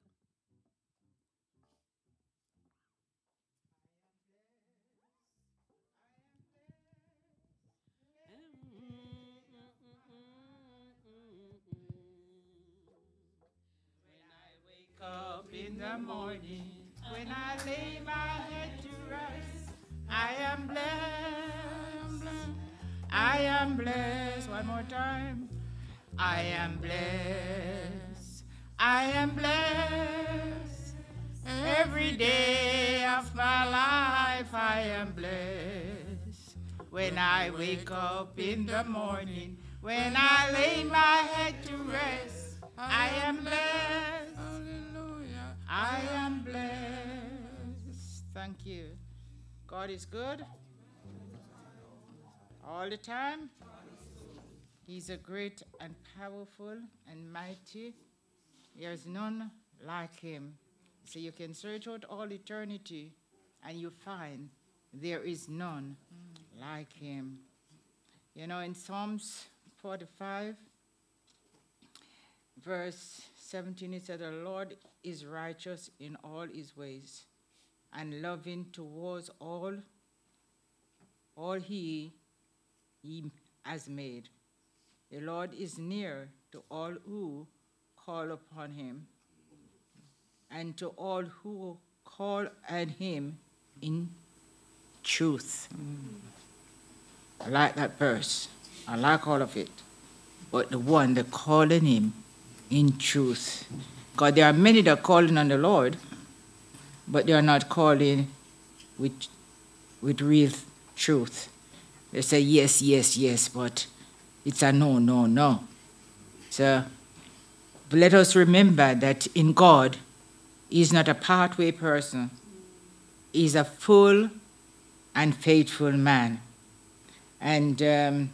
S8: Up in the morning, when I lay my head to rest, I am blessed. I am blessed. One more time. I am blessed. I am blessed. Every day of my life, I am blessed. When I wake up in the morning, when I lay my head to rest, I am blessed. I am blessed. Thank you. God is good all the time. He's a great and powerful and mighty. There is none like him. So you can search out all eternity and you find there is none mm. like him. You know, in Psalms forty-five, verse seventeen, it said, the Lord is righteous in all his ways and loving towards all, all he, he has made. The Lord is near to all who call upon him and to all who call on him in truth. Mm. I like that verse. I like all of it. But the one that call on him in truth. Because there are many that are calling on the Lord, but they are not calling with, with real truth. They say yes, yes, yes, but it's a no, no, no. So let us remember that in God, he's not a partway person. He's a full and faithful man. And um,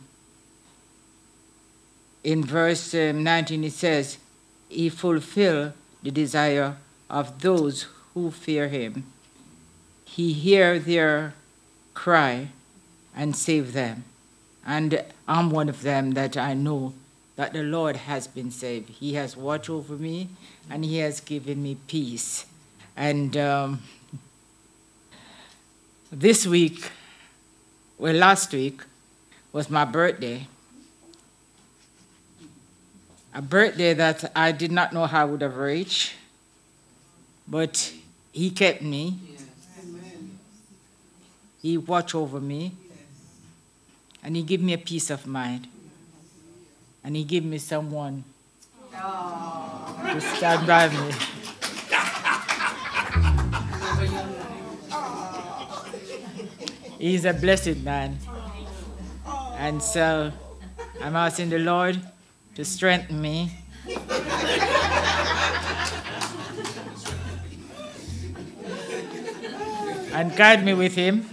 S8: in verse um, nineteen it says, he fulfill the desire of those who fear him. He hear their cry and save them. And I'm one of them that I know that the Lord has been saved. He has watched over me and he has given me peace. And um, this week, well, last week was my birthday. A birthday that I did not know how I would have reached, but he kept me. Yes. He watched over me, and he gave me a peace of mind, and he gave me someone oh. to stand by me. He's a blessed man, and so I'm asking the Lord to strengthen me. And guide me with him,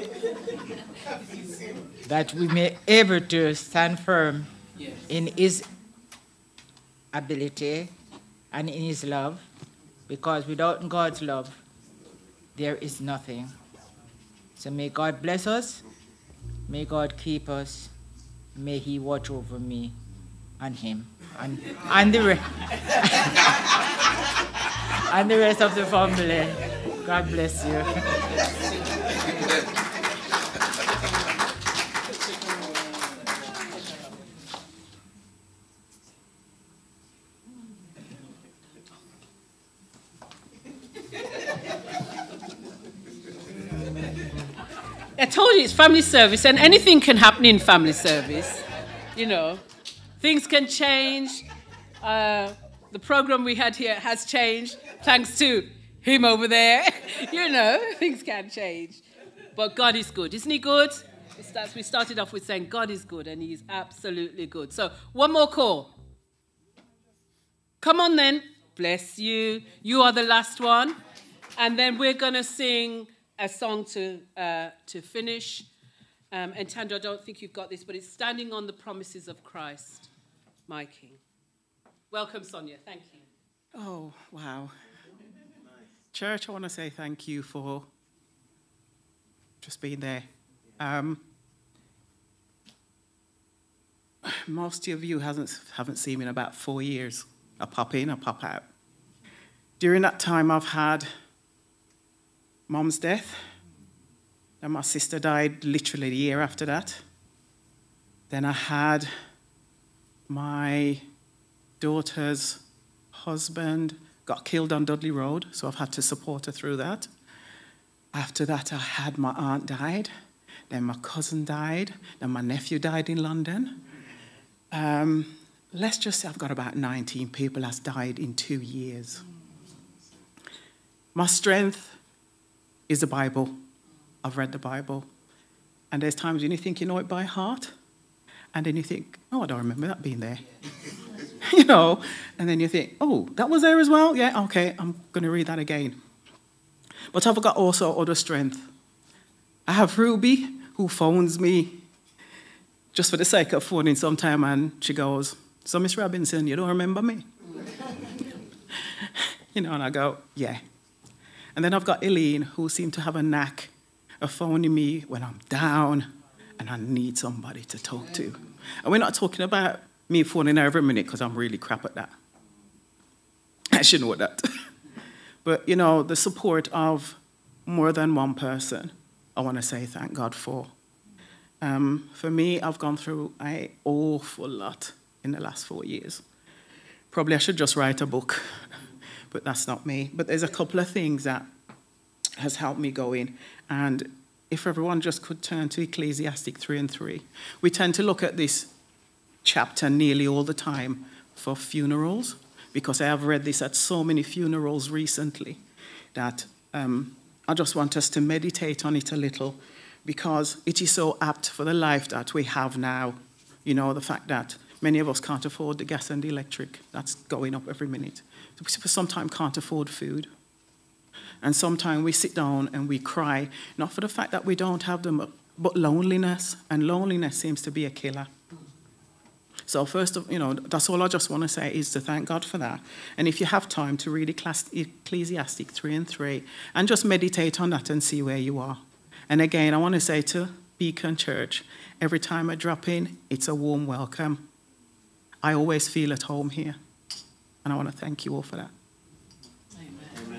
S8: that we may be able to stand firm in his ability and in his love, because without God's love, there is nothing. So may God bless us, may God keep us, may he watch over me and him, and, and, the, re- and the rest of the family. God bless you.
S2: I told you it's family service, and anything can happen in family service. You know, things can change. Uh, the program we had here has changed thanks to him over there. You know, things can change. But God is good. Isn't he good? We started off with saying God is good, and he's absolutely good. So one more call. Come on then. Bless you. You are the last one. And then we're going to sing a song to uh, to finish. Um, and Tando, I don't think you've got this, but it's standing on the promises of Christ, my King. Welcome, Sonia. Thank you.
S3: Oh, wow. Church, I want to say thank you for just being there. Um, most of you hasn't, haven't seen me in about four years. I pop in, I pop out. During that time, I've had Mom's death. Then my sister died literally the year after that. Then I had my daughter's husband got killed on Dudley Road, so I've had to support her through that. After that, I had my aunt died. Then my cousin died. Then my nephew died in London. Um, let's just say I've got about nineteen people that's died in two years. My strength is the Bible. I've read the Bible. And there's times when you think you know it by heart, and then you think, oh, I don't remember that being there. You know, and then you think, oh, that was there as well? Yeah, okay, I'm going to read that again. But I've got also other strength. I have Ruby, who phones me just for the sake of phoning sometime, and she goes, so Miss Robinson, you don't remember me? You know, and I go, yeah. And then I've got Eileen, who seemed to have a knack of phoning me when I'm down and I need somebody to talk to. And we're not talking about me phoning her every minute, because I'm really crap at that. I should know that. But, you know, the support of more than one person, I want to say thank God for. Um, for me, I've gone through an awful lot in the last four years. Probably I should just write a book, but that's not me. But there's a couple of things that has helped me go in. And if everyone just could turn to Ecclesiastic three and three. We tend to look at this chapter nearly all the time for funerals, because I have read this at so many funerals recently that um, I just want us to meditate on it a little, because it is so apt for the life that we have now. You know, the fact that many of us can't afford the gas and the electric. That's going up every minute. We sometimes can't afford food. And sometimes we sit down and we cry, not for the fact that we don't have them, but loneliness. And loneliness seems to be a killer. So first, of, you know, that's all I just want to say is to thank God for that. And if you have time to read Ecclesiastic three and three, and just meditate on that and see where you are. And again, I want to say to Beacon Church, every time I drop in, it's a warm welcome. I always feel at home here. And I want to thank you all for that.
S2: Amen.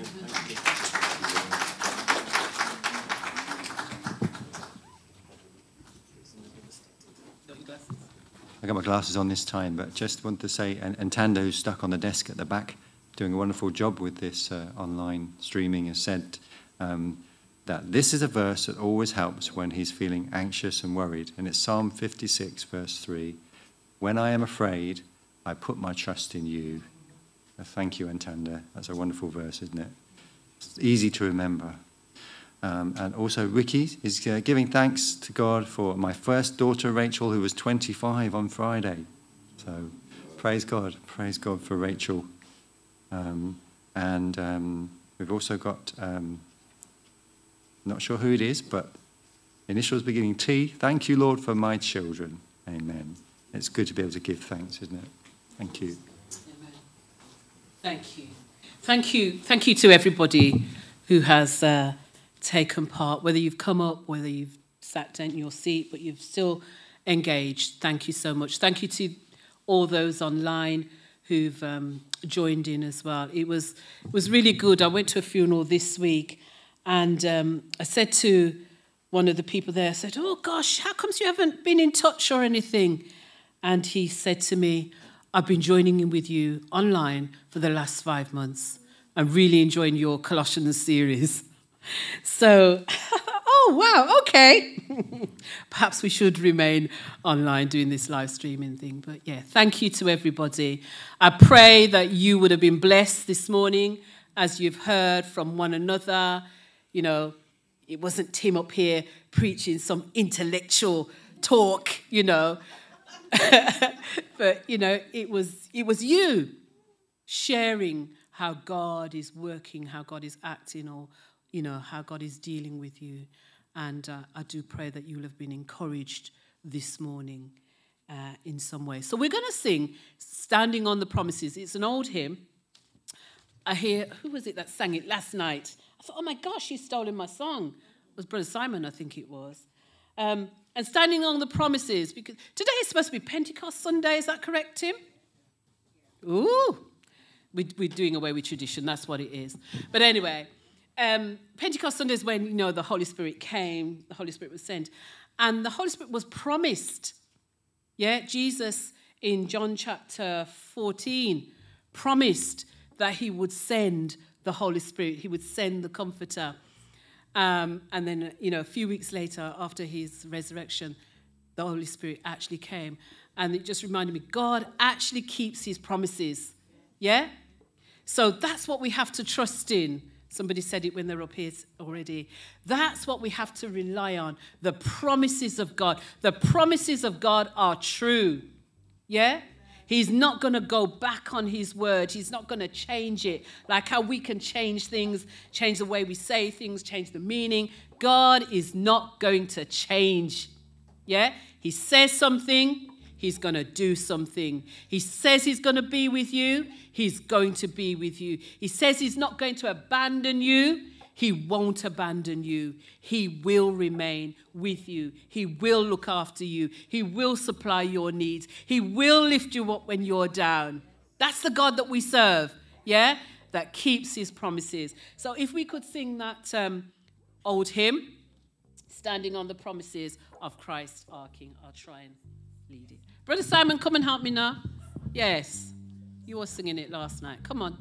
S7: I got my glasses on this time, but just want to say, and, and Tando, who's stuck on the desk at the back, doing a wonderful job with this uh, online streaming, has said um, that this is a verse that always helps when he's feeling anxious and worried. And it's Psalm fifty-six, verse three. When I am afraid, I put my trust in you. Uh, thank you, Antanda. That's a wonderful verse, isn't it? It's easy to remember. Um, and also Ricky is uh, giving thanks to God for my first daughter, Rachel, who was twenty-five on Friday. So praise God. Praise God for Rachel. Um, and um, we've also got, um, not sure who it is, but initials beginning T. Thank you, Lord, for my children. Amen. It's good to be able to give thanks, isn't it? Thank you.
S2: Amen. Thank you. Thank you. Thank you to everybody who has uh, taken part, whether you've come up, whether you've sat down in your seat, but you've still engaged. Thank you so much. Thank you to all those online who've um, joined in as well. It was it was really good. I went to a funeral this week, and um, I said to one of the people there, I said, oh gosh, how comes you haven't been in touch or anything? And he said to me, I've been joining in with you online for the last five months. I'm really enjoying your Colossians series. So, oh, wow, okay. Perhaps we should remain online doing this live streaming thing. But yeah, thank you to everybody. I pray that you would have been blessed this morning as you've heard from one another. You know, it wasn't Tim up here preaching some intellectual talk, you know. But, you know, it was it was you sharing how God is working, how God is acting, or, you know, how God is dealing with you. And uh, I do pray that you'll have been encouraged this morning uh, in some way. So we're going to sing Standing on the Promises. It's an old hymn. I hear, who was it that sang it last night? I thought, oh my gosh, she's stolen my song. It was Brother Simon, I think it was. Um, and Standing on the Promises, because today is supposed to be Pentecost Sunday, is that correct, Tim? Ooh, we, we're doing away with tradition, that's what it is. But anyway, um, Pentecost Sunday is when, you know, the Holy Spirit came, the Holy Spirit was sent, and the Holy Spirit was promised. Yeah, Jesus in John chapter fourteen promised that he would send the Holy Spirit, he would send the Comforter. Um, and then, you know, a few weeks later, after his resurrection, the Holy Spirit actually came. And it just reminded me, God actually keeps his promises. Yeah? So that's what we have to trust in. Somebody said it when they were up here already. That's what we have to rely on. The promises of God. The promises of God are true. Yeah? He's not going to go back on his word. He's not going to change it. Like how we can change things, change the way we say things, change the meaning. God is not going to change. Yeah? He says something, he's going to do something. He says he's going to be with you, he's going to be with you. He says he's not going to abandon you, he won't abandon you. He will remain with you. He will look after you. He will supply your needs. He will lift you up when you're down. That's the God that we serve, yeah? That keeps his promises. So if we could sing that um, old hymn, Standing on the Promises of Christ our King, I'll try and lead it. Brother Simon, come and help me now. Yes, you were singing it last night. Come on.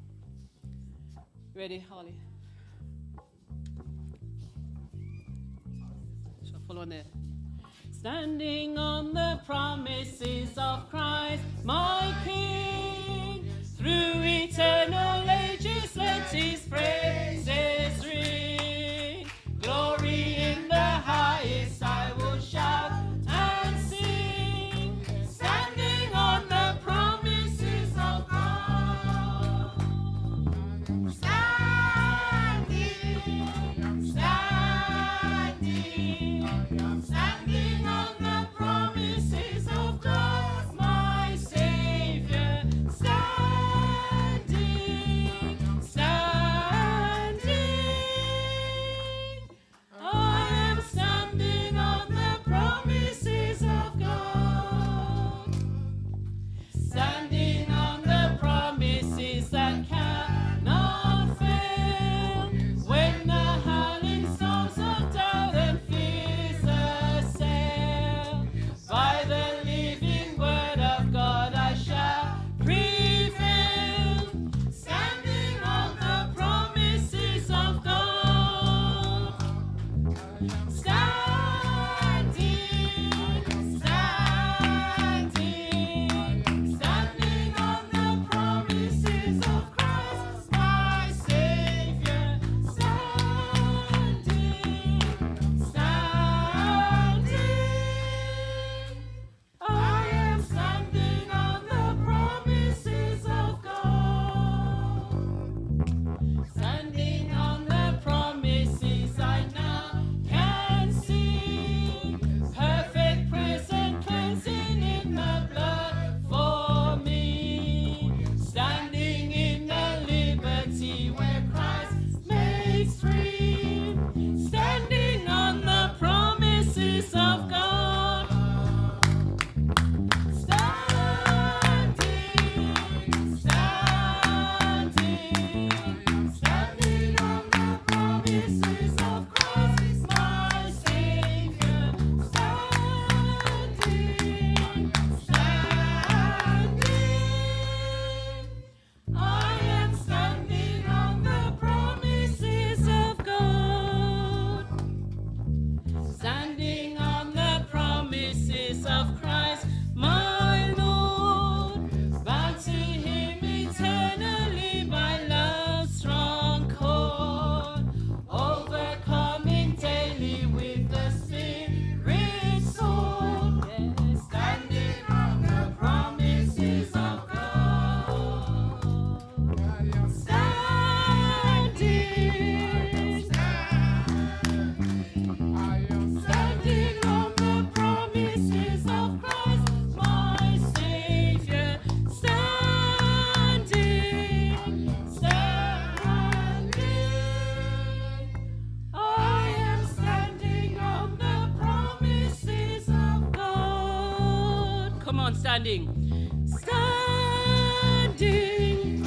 S2: Ready, Holly? Shall I follow on there? Standing on the promises of Christ, my King, through eternal ages let his praises ring. Glory in the highest I will shout and sing, standing on the promises of God. Standing, standing, standing on the promises of God, my Savior, standing. standing. Standing,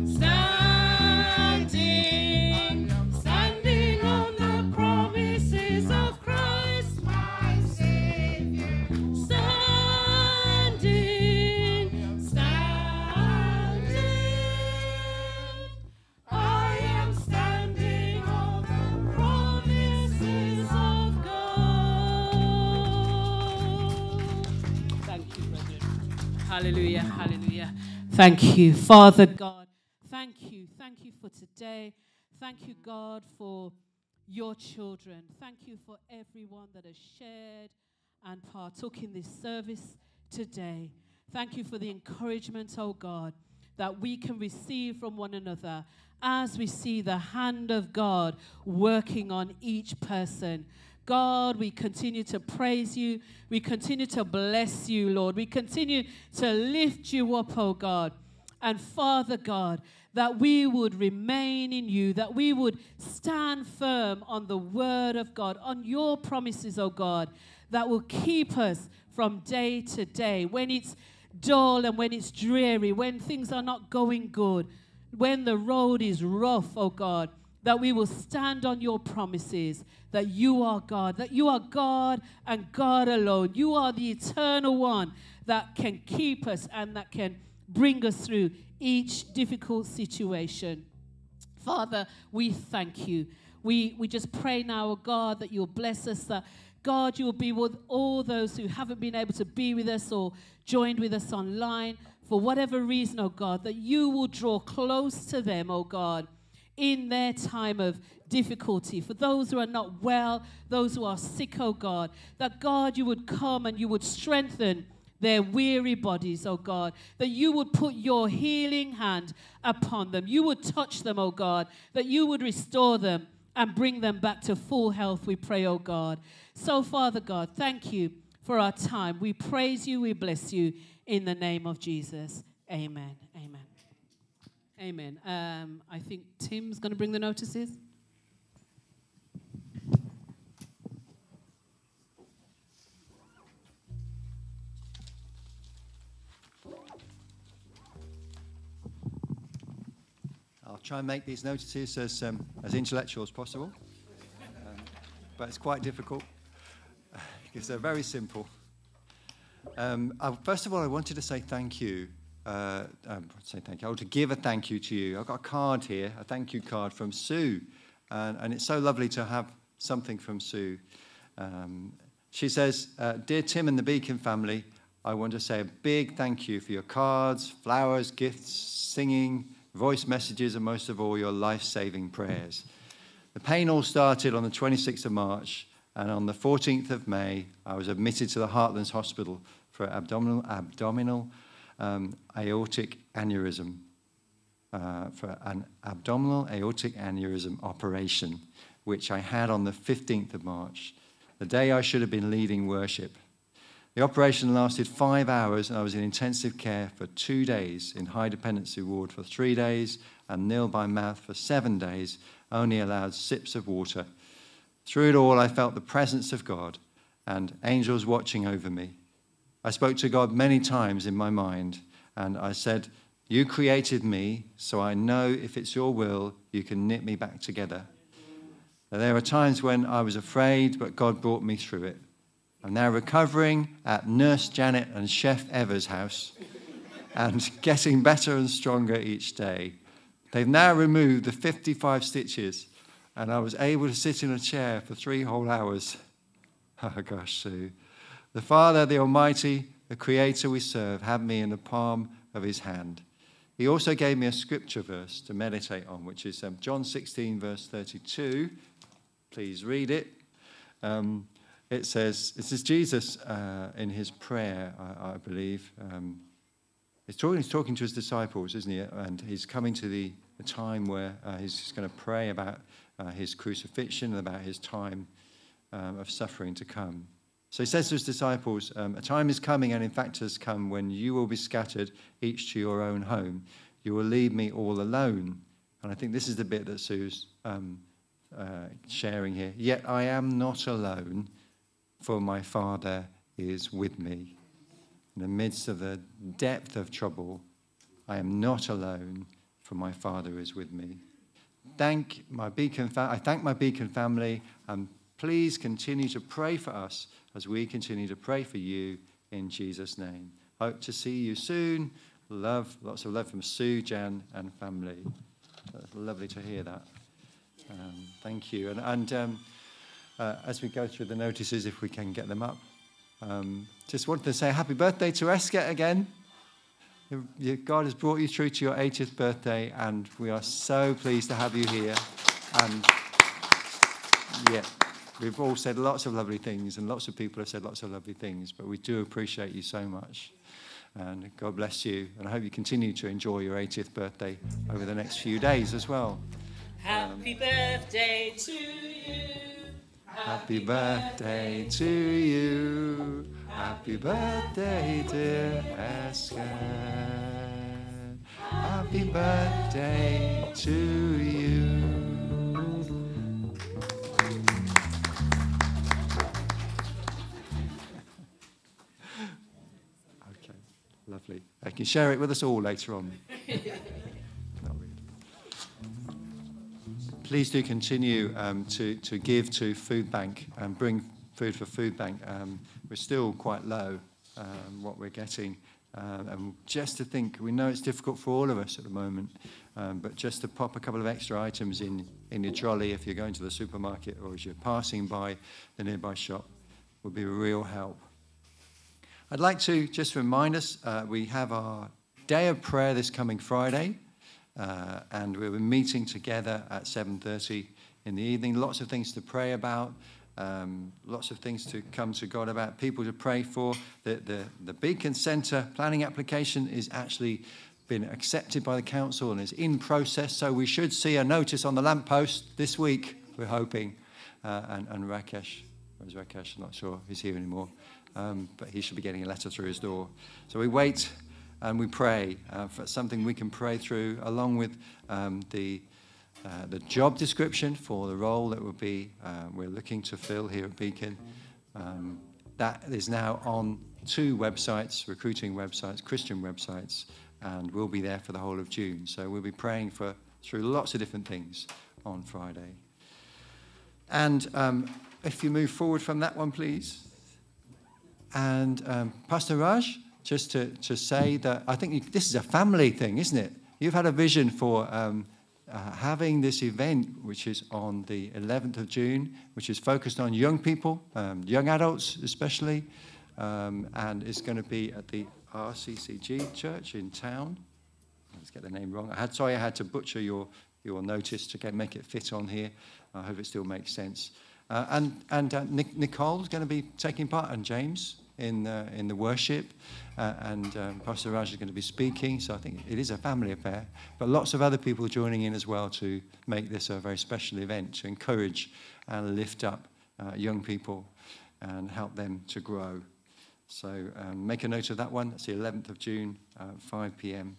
S2: standing, standing on the promises of Christ, my Savior. Standing, standing, I am standing on the promises of God. Thank you, brethren. Hallelujah, hallelujah. Thank you, Father God. Thank you, thank you for today. Thank you, God, for your children. Thank you for everyone that has shared and partook in this service today. Thank you for the encouragement, oh God, that we can receive from one another as we see the hand of God working on each person. God, we continue to praise you. We continue to bless you, Lord. We continue to lift you up, oh God. And Father God, that we would remain in you, that we would stand firm on the word of God, on your promises, oh God, that will keep us from day to day. When it's dull and when it's dreary, when things are not going good, when the road is rough, oh God, that we will stand on your promises, that you are God, that you are God and God alone. You are the eternal one that can keep us and that can bring us through each difficult situation. Father, we thank you. We, we just pray now, oh God, that you'll bless us, that God, you will be with all those who haven't been able to be with us or joined with us online for whatever reason, oh God, that you will draw close to them, oh God, in their time of difficulty. For those who are not well, those who are sick, oh God, that God, you would come and you would strengthen their weary bodies, oh God, that you would put your healing hand upon them. You would touch them, oh God, that you would restore them and bring them back to full health, we pray, oh God. So, Father God, thank you for our time. We praise you, we bless you in the name of Jesus. Amen. Amen. Amen. Um, I think Tim's going to bring the notices.
S7: I'll try and make these notices as, um, as intellectual as possible, um, but it's quite difficult because they're very simple. Um, I, first of all, I wanted to say thank you. Uh, um, say thank you. I want to give a thank you to you. I've got a card here, a thank you card from Sue, and, and it's so lovely to have something from Sue. Um, she says, uh, "Dear Tim and the Beacon family, I want to say a big thank you for your cards, flowers, gifts, singing, voice messages, and most of all, your life-saving prayers. The pain all started on the twenty-sixth of March, and on the fourteenth of May, I was admitted to the Heartlands Hospital for abdominal abdominal um, aortic aneurysm, uh, for an abdominal aortic aneurysm operation, which I had on the fifteenth of March, the day I should have been leading worship. The operation lasted five hours, and I was in intensive care for two days, in high dependency ward for three days, and nil by mouth for seven days, only allowed sips of water. Through it all, I felt the presence of God and angels watching over me. I spoke to God many times in my mind, and I said, you created me, so I know if it's your will, you can knit me back together. There were times when I was afraid, but God brought me through it. I'm now recovering at Nurse Janet and Chef Ever's house and getting better and stronger each day. They've now removed the fifty-five stitches, and I was able to sit in a chair for three whole hours. Oh gosh, Sue. The Father, the Almighty, the Creator we serve, had me in the palm of his hand. He also gave me a scripture verse to meditate on, which is um, John sixteen, verse thirty-two. Please read it. Um, It says, this is Jesus uh, in his prayer, I, I believe. Um, he's, talking, he's talking to his disciples, isn't he? And he's coming to the, the time where uh, he's going to pray about uh, his crucifixion and about his time um, of suffering to come. So he says to his disciples, um, a time is coming, and in fact has come, when you will be scattered, each to your own home. You will leave me all alone. And I think this is the bit that Sue's um, uh, sharing here. Yet I am not alone, for my Father is with me. in the midst of the depth of trouble, I am not alone, for my Father is with me. Thank my Beacon fa- I thank my Beacon family, and please continue to pray for us as we continue to pray for you in Jesus' name. Hope to see you soon. Love, lots of love from Sue, Jan, and family. That's lovely to hear that. Um, thank you. And, and um, uh, as we go through the notices, if we can get them up, um, just wanted to say happy birthday to Esket again. God has brought you through to your eightieth birthday, and we are so pleased to have you here. And yeah, we've all said lots of lovely things, and lots of people have said lots of lovely things, but we do appreciate you so much. And God bless you, and I hope you continue to enjoy your eightieth birthday over the next few days as well.
S13: Happy um, birthday to you.
S7: Happy birthday to you. Happy birthday, dear Esket. Happy birthday to you. Okay, lovely. You can share it with us all later on. Please do continue um, to, to give to Food Bank and bring food for Food Bank. Um, we're still quite low, um, what we're getting. Um, and just to think, we know it's difficult for all of us at the moment, um, but just to pop a couple of extra items in, in your trolley if you're going to the supermarket or as you're passing by the nearby shop would be a real help. I'd like to just remind us, uh, we have our day of prayer this coming Friday. Uh, and we'll be meeting together at seven thirty in the evening. Lots of things to pray about, um, lots of things to come to God about, people to pray for. The, the, the Beacon Centre planning application is actually been accepted by the council and is in process, so we should see a notice on the lamppost this week, we're hoping. Uh, and, and Rakesh, where's Rakesh? I'm not sure he's here anymore, um, but he should be getting a letter through his door. So we wait. And we pray uh, for something we can pray through, along with um, the uh, the job description for the role that will be uh, we're looking to fill here at Beacon. Um, that is now on two websites, recruiting websites, Christian websites, and we'll be there for the whole of June. So we'll be praying for through lots of different things on Friday. And um, if you move forward from that one, please. And um, Pastor Raj. Just to, to say that I think you, this is a family thing, isn't it? You've had a vision for um, uh, having this event, which is on the eleventh of June, which is focused on young people, um, young adults especially, um, and it's going to be at the R C C G church in town. Let's get the name wrong. I had sorry I had to butcher your, your notice to get, make it fit on here. I hope it still makes sense. Uh, and and uh, Nic- Nicole's going to be taking part, and James. In, uh, in the worship, uh, and um, Pastor Raj is going to be speaking, so I think it is a family affair, but lots of other people joining in as well to make this a very special event, to encourage and lift up uh, young people and help them to grow. So um, make a note of that one. That's the eleventh of June, uh, five p.m.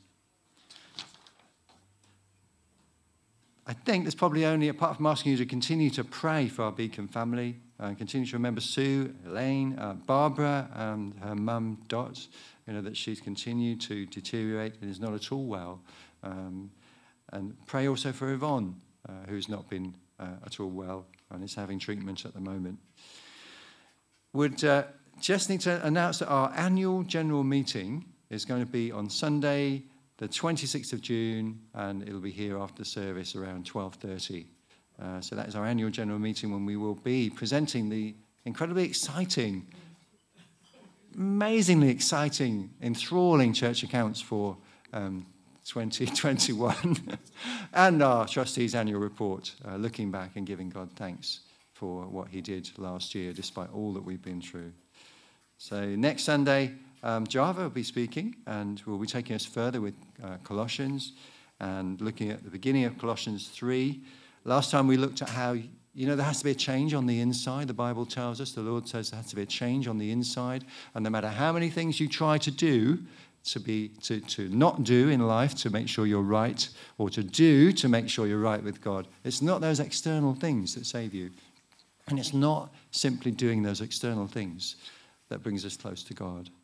S7: I think there's probably only, apart from asking you to continue to pray for our Beacon family, and uh, continue to remember Sue, Elaine, uh, Barbara, and her mum, Dot, you know, that she's continued to deteriorate and is not at all well. Um, and pray also for Yvonne, uh, who's not been uh, at all well and is having treatment at the moment. Would uh, just need to announce that our annual general meeting is going to be on Sunday, the twenty-sixth of June, and it'll be here after service around twelve thirty. Uh, so that is our annual general meeting when we will be presenting the incredibly exciting, amazingly exciting, enthralling church accounts for um, twenty twenty-one and our trustees' annual report, uh, looking back and giving God thanks for what he did last year, despite all that we've been through. So next Sunday, um, Java will be speaking, and will be taking us further with uh, Colossians and looking at the beginning of Colossians three. Last time we looked at how, you know, there has to be a change on the inside. The Bible tells us, the Lord says there has to be a change on the inside. And no matter how many things you try to do, to be to, to not do in life to make sure you're right, or to do to make sure you're right with God, it's not those external things that save you. And it's not simply doing those external things that brings us close to God.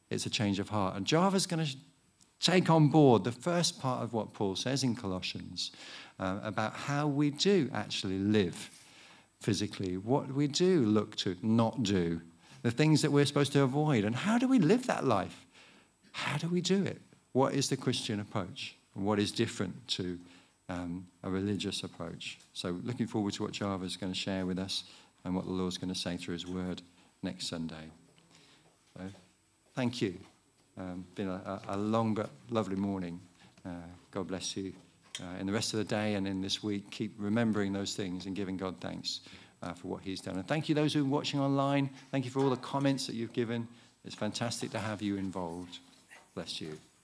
S7: it's a change of heart. And Java's going to take on board the first part of what Paul says in Colossians uh, about how we do actually live physically, what we do look to not do, the things that we're supposed to avoid, and how do we live that life? How do we do it? What is the Christian approach? And what is different to um, a religious approach? So looking forward to what Java's going to share with us and what the Lord's going to say through his word next Sunday. So thank you. Um, been a, a long but lovely morning. Uh, God bless you. Uh, in the rest of the day and in this week, keep remembering those things and giving God thanks uh, for what he's done. And thank you those who are watching online. Thank you for all the comments that you've given. It's fantastic to have you involved. Bless you.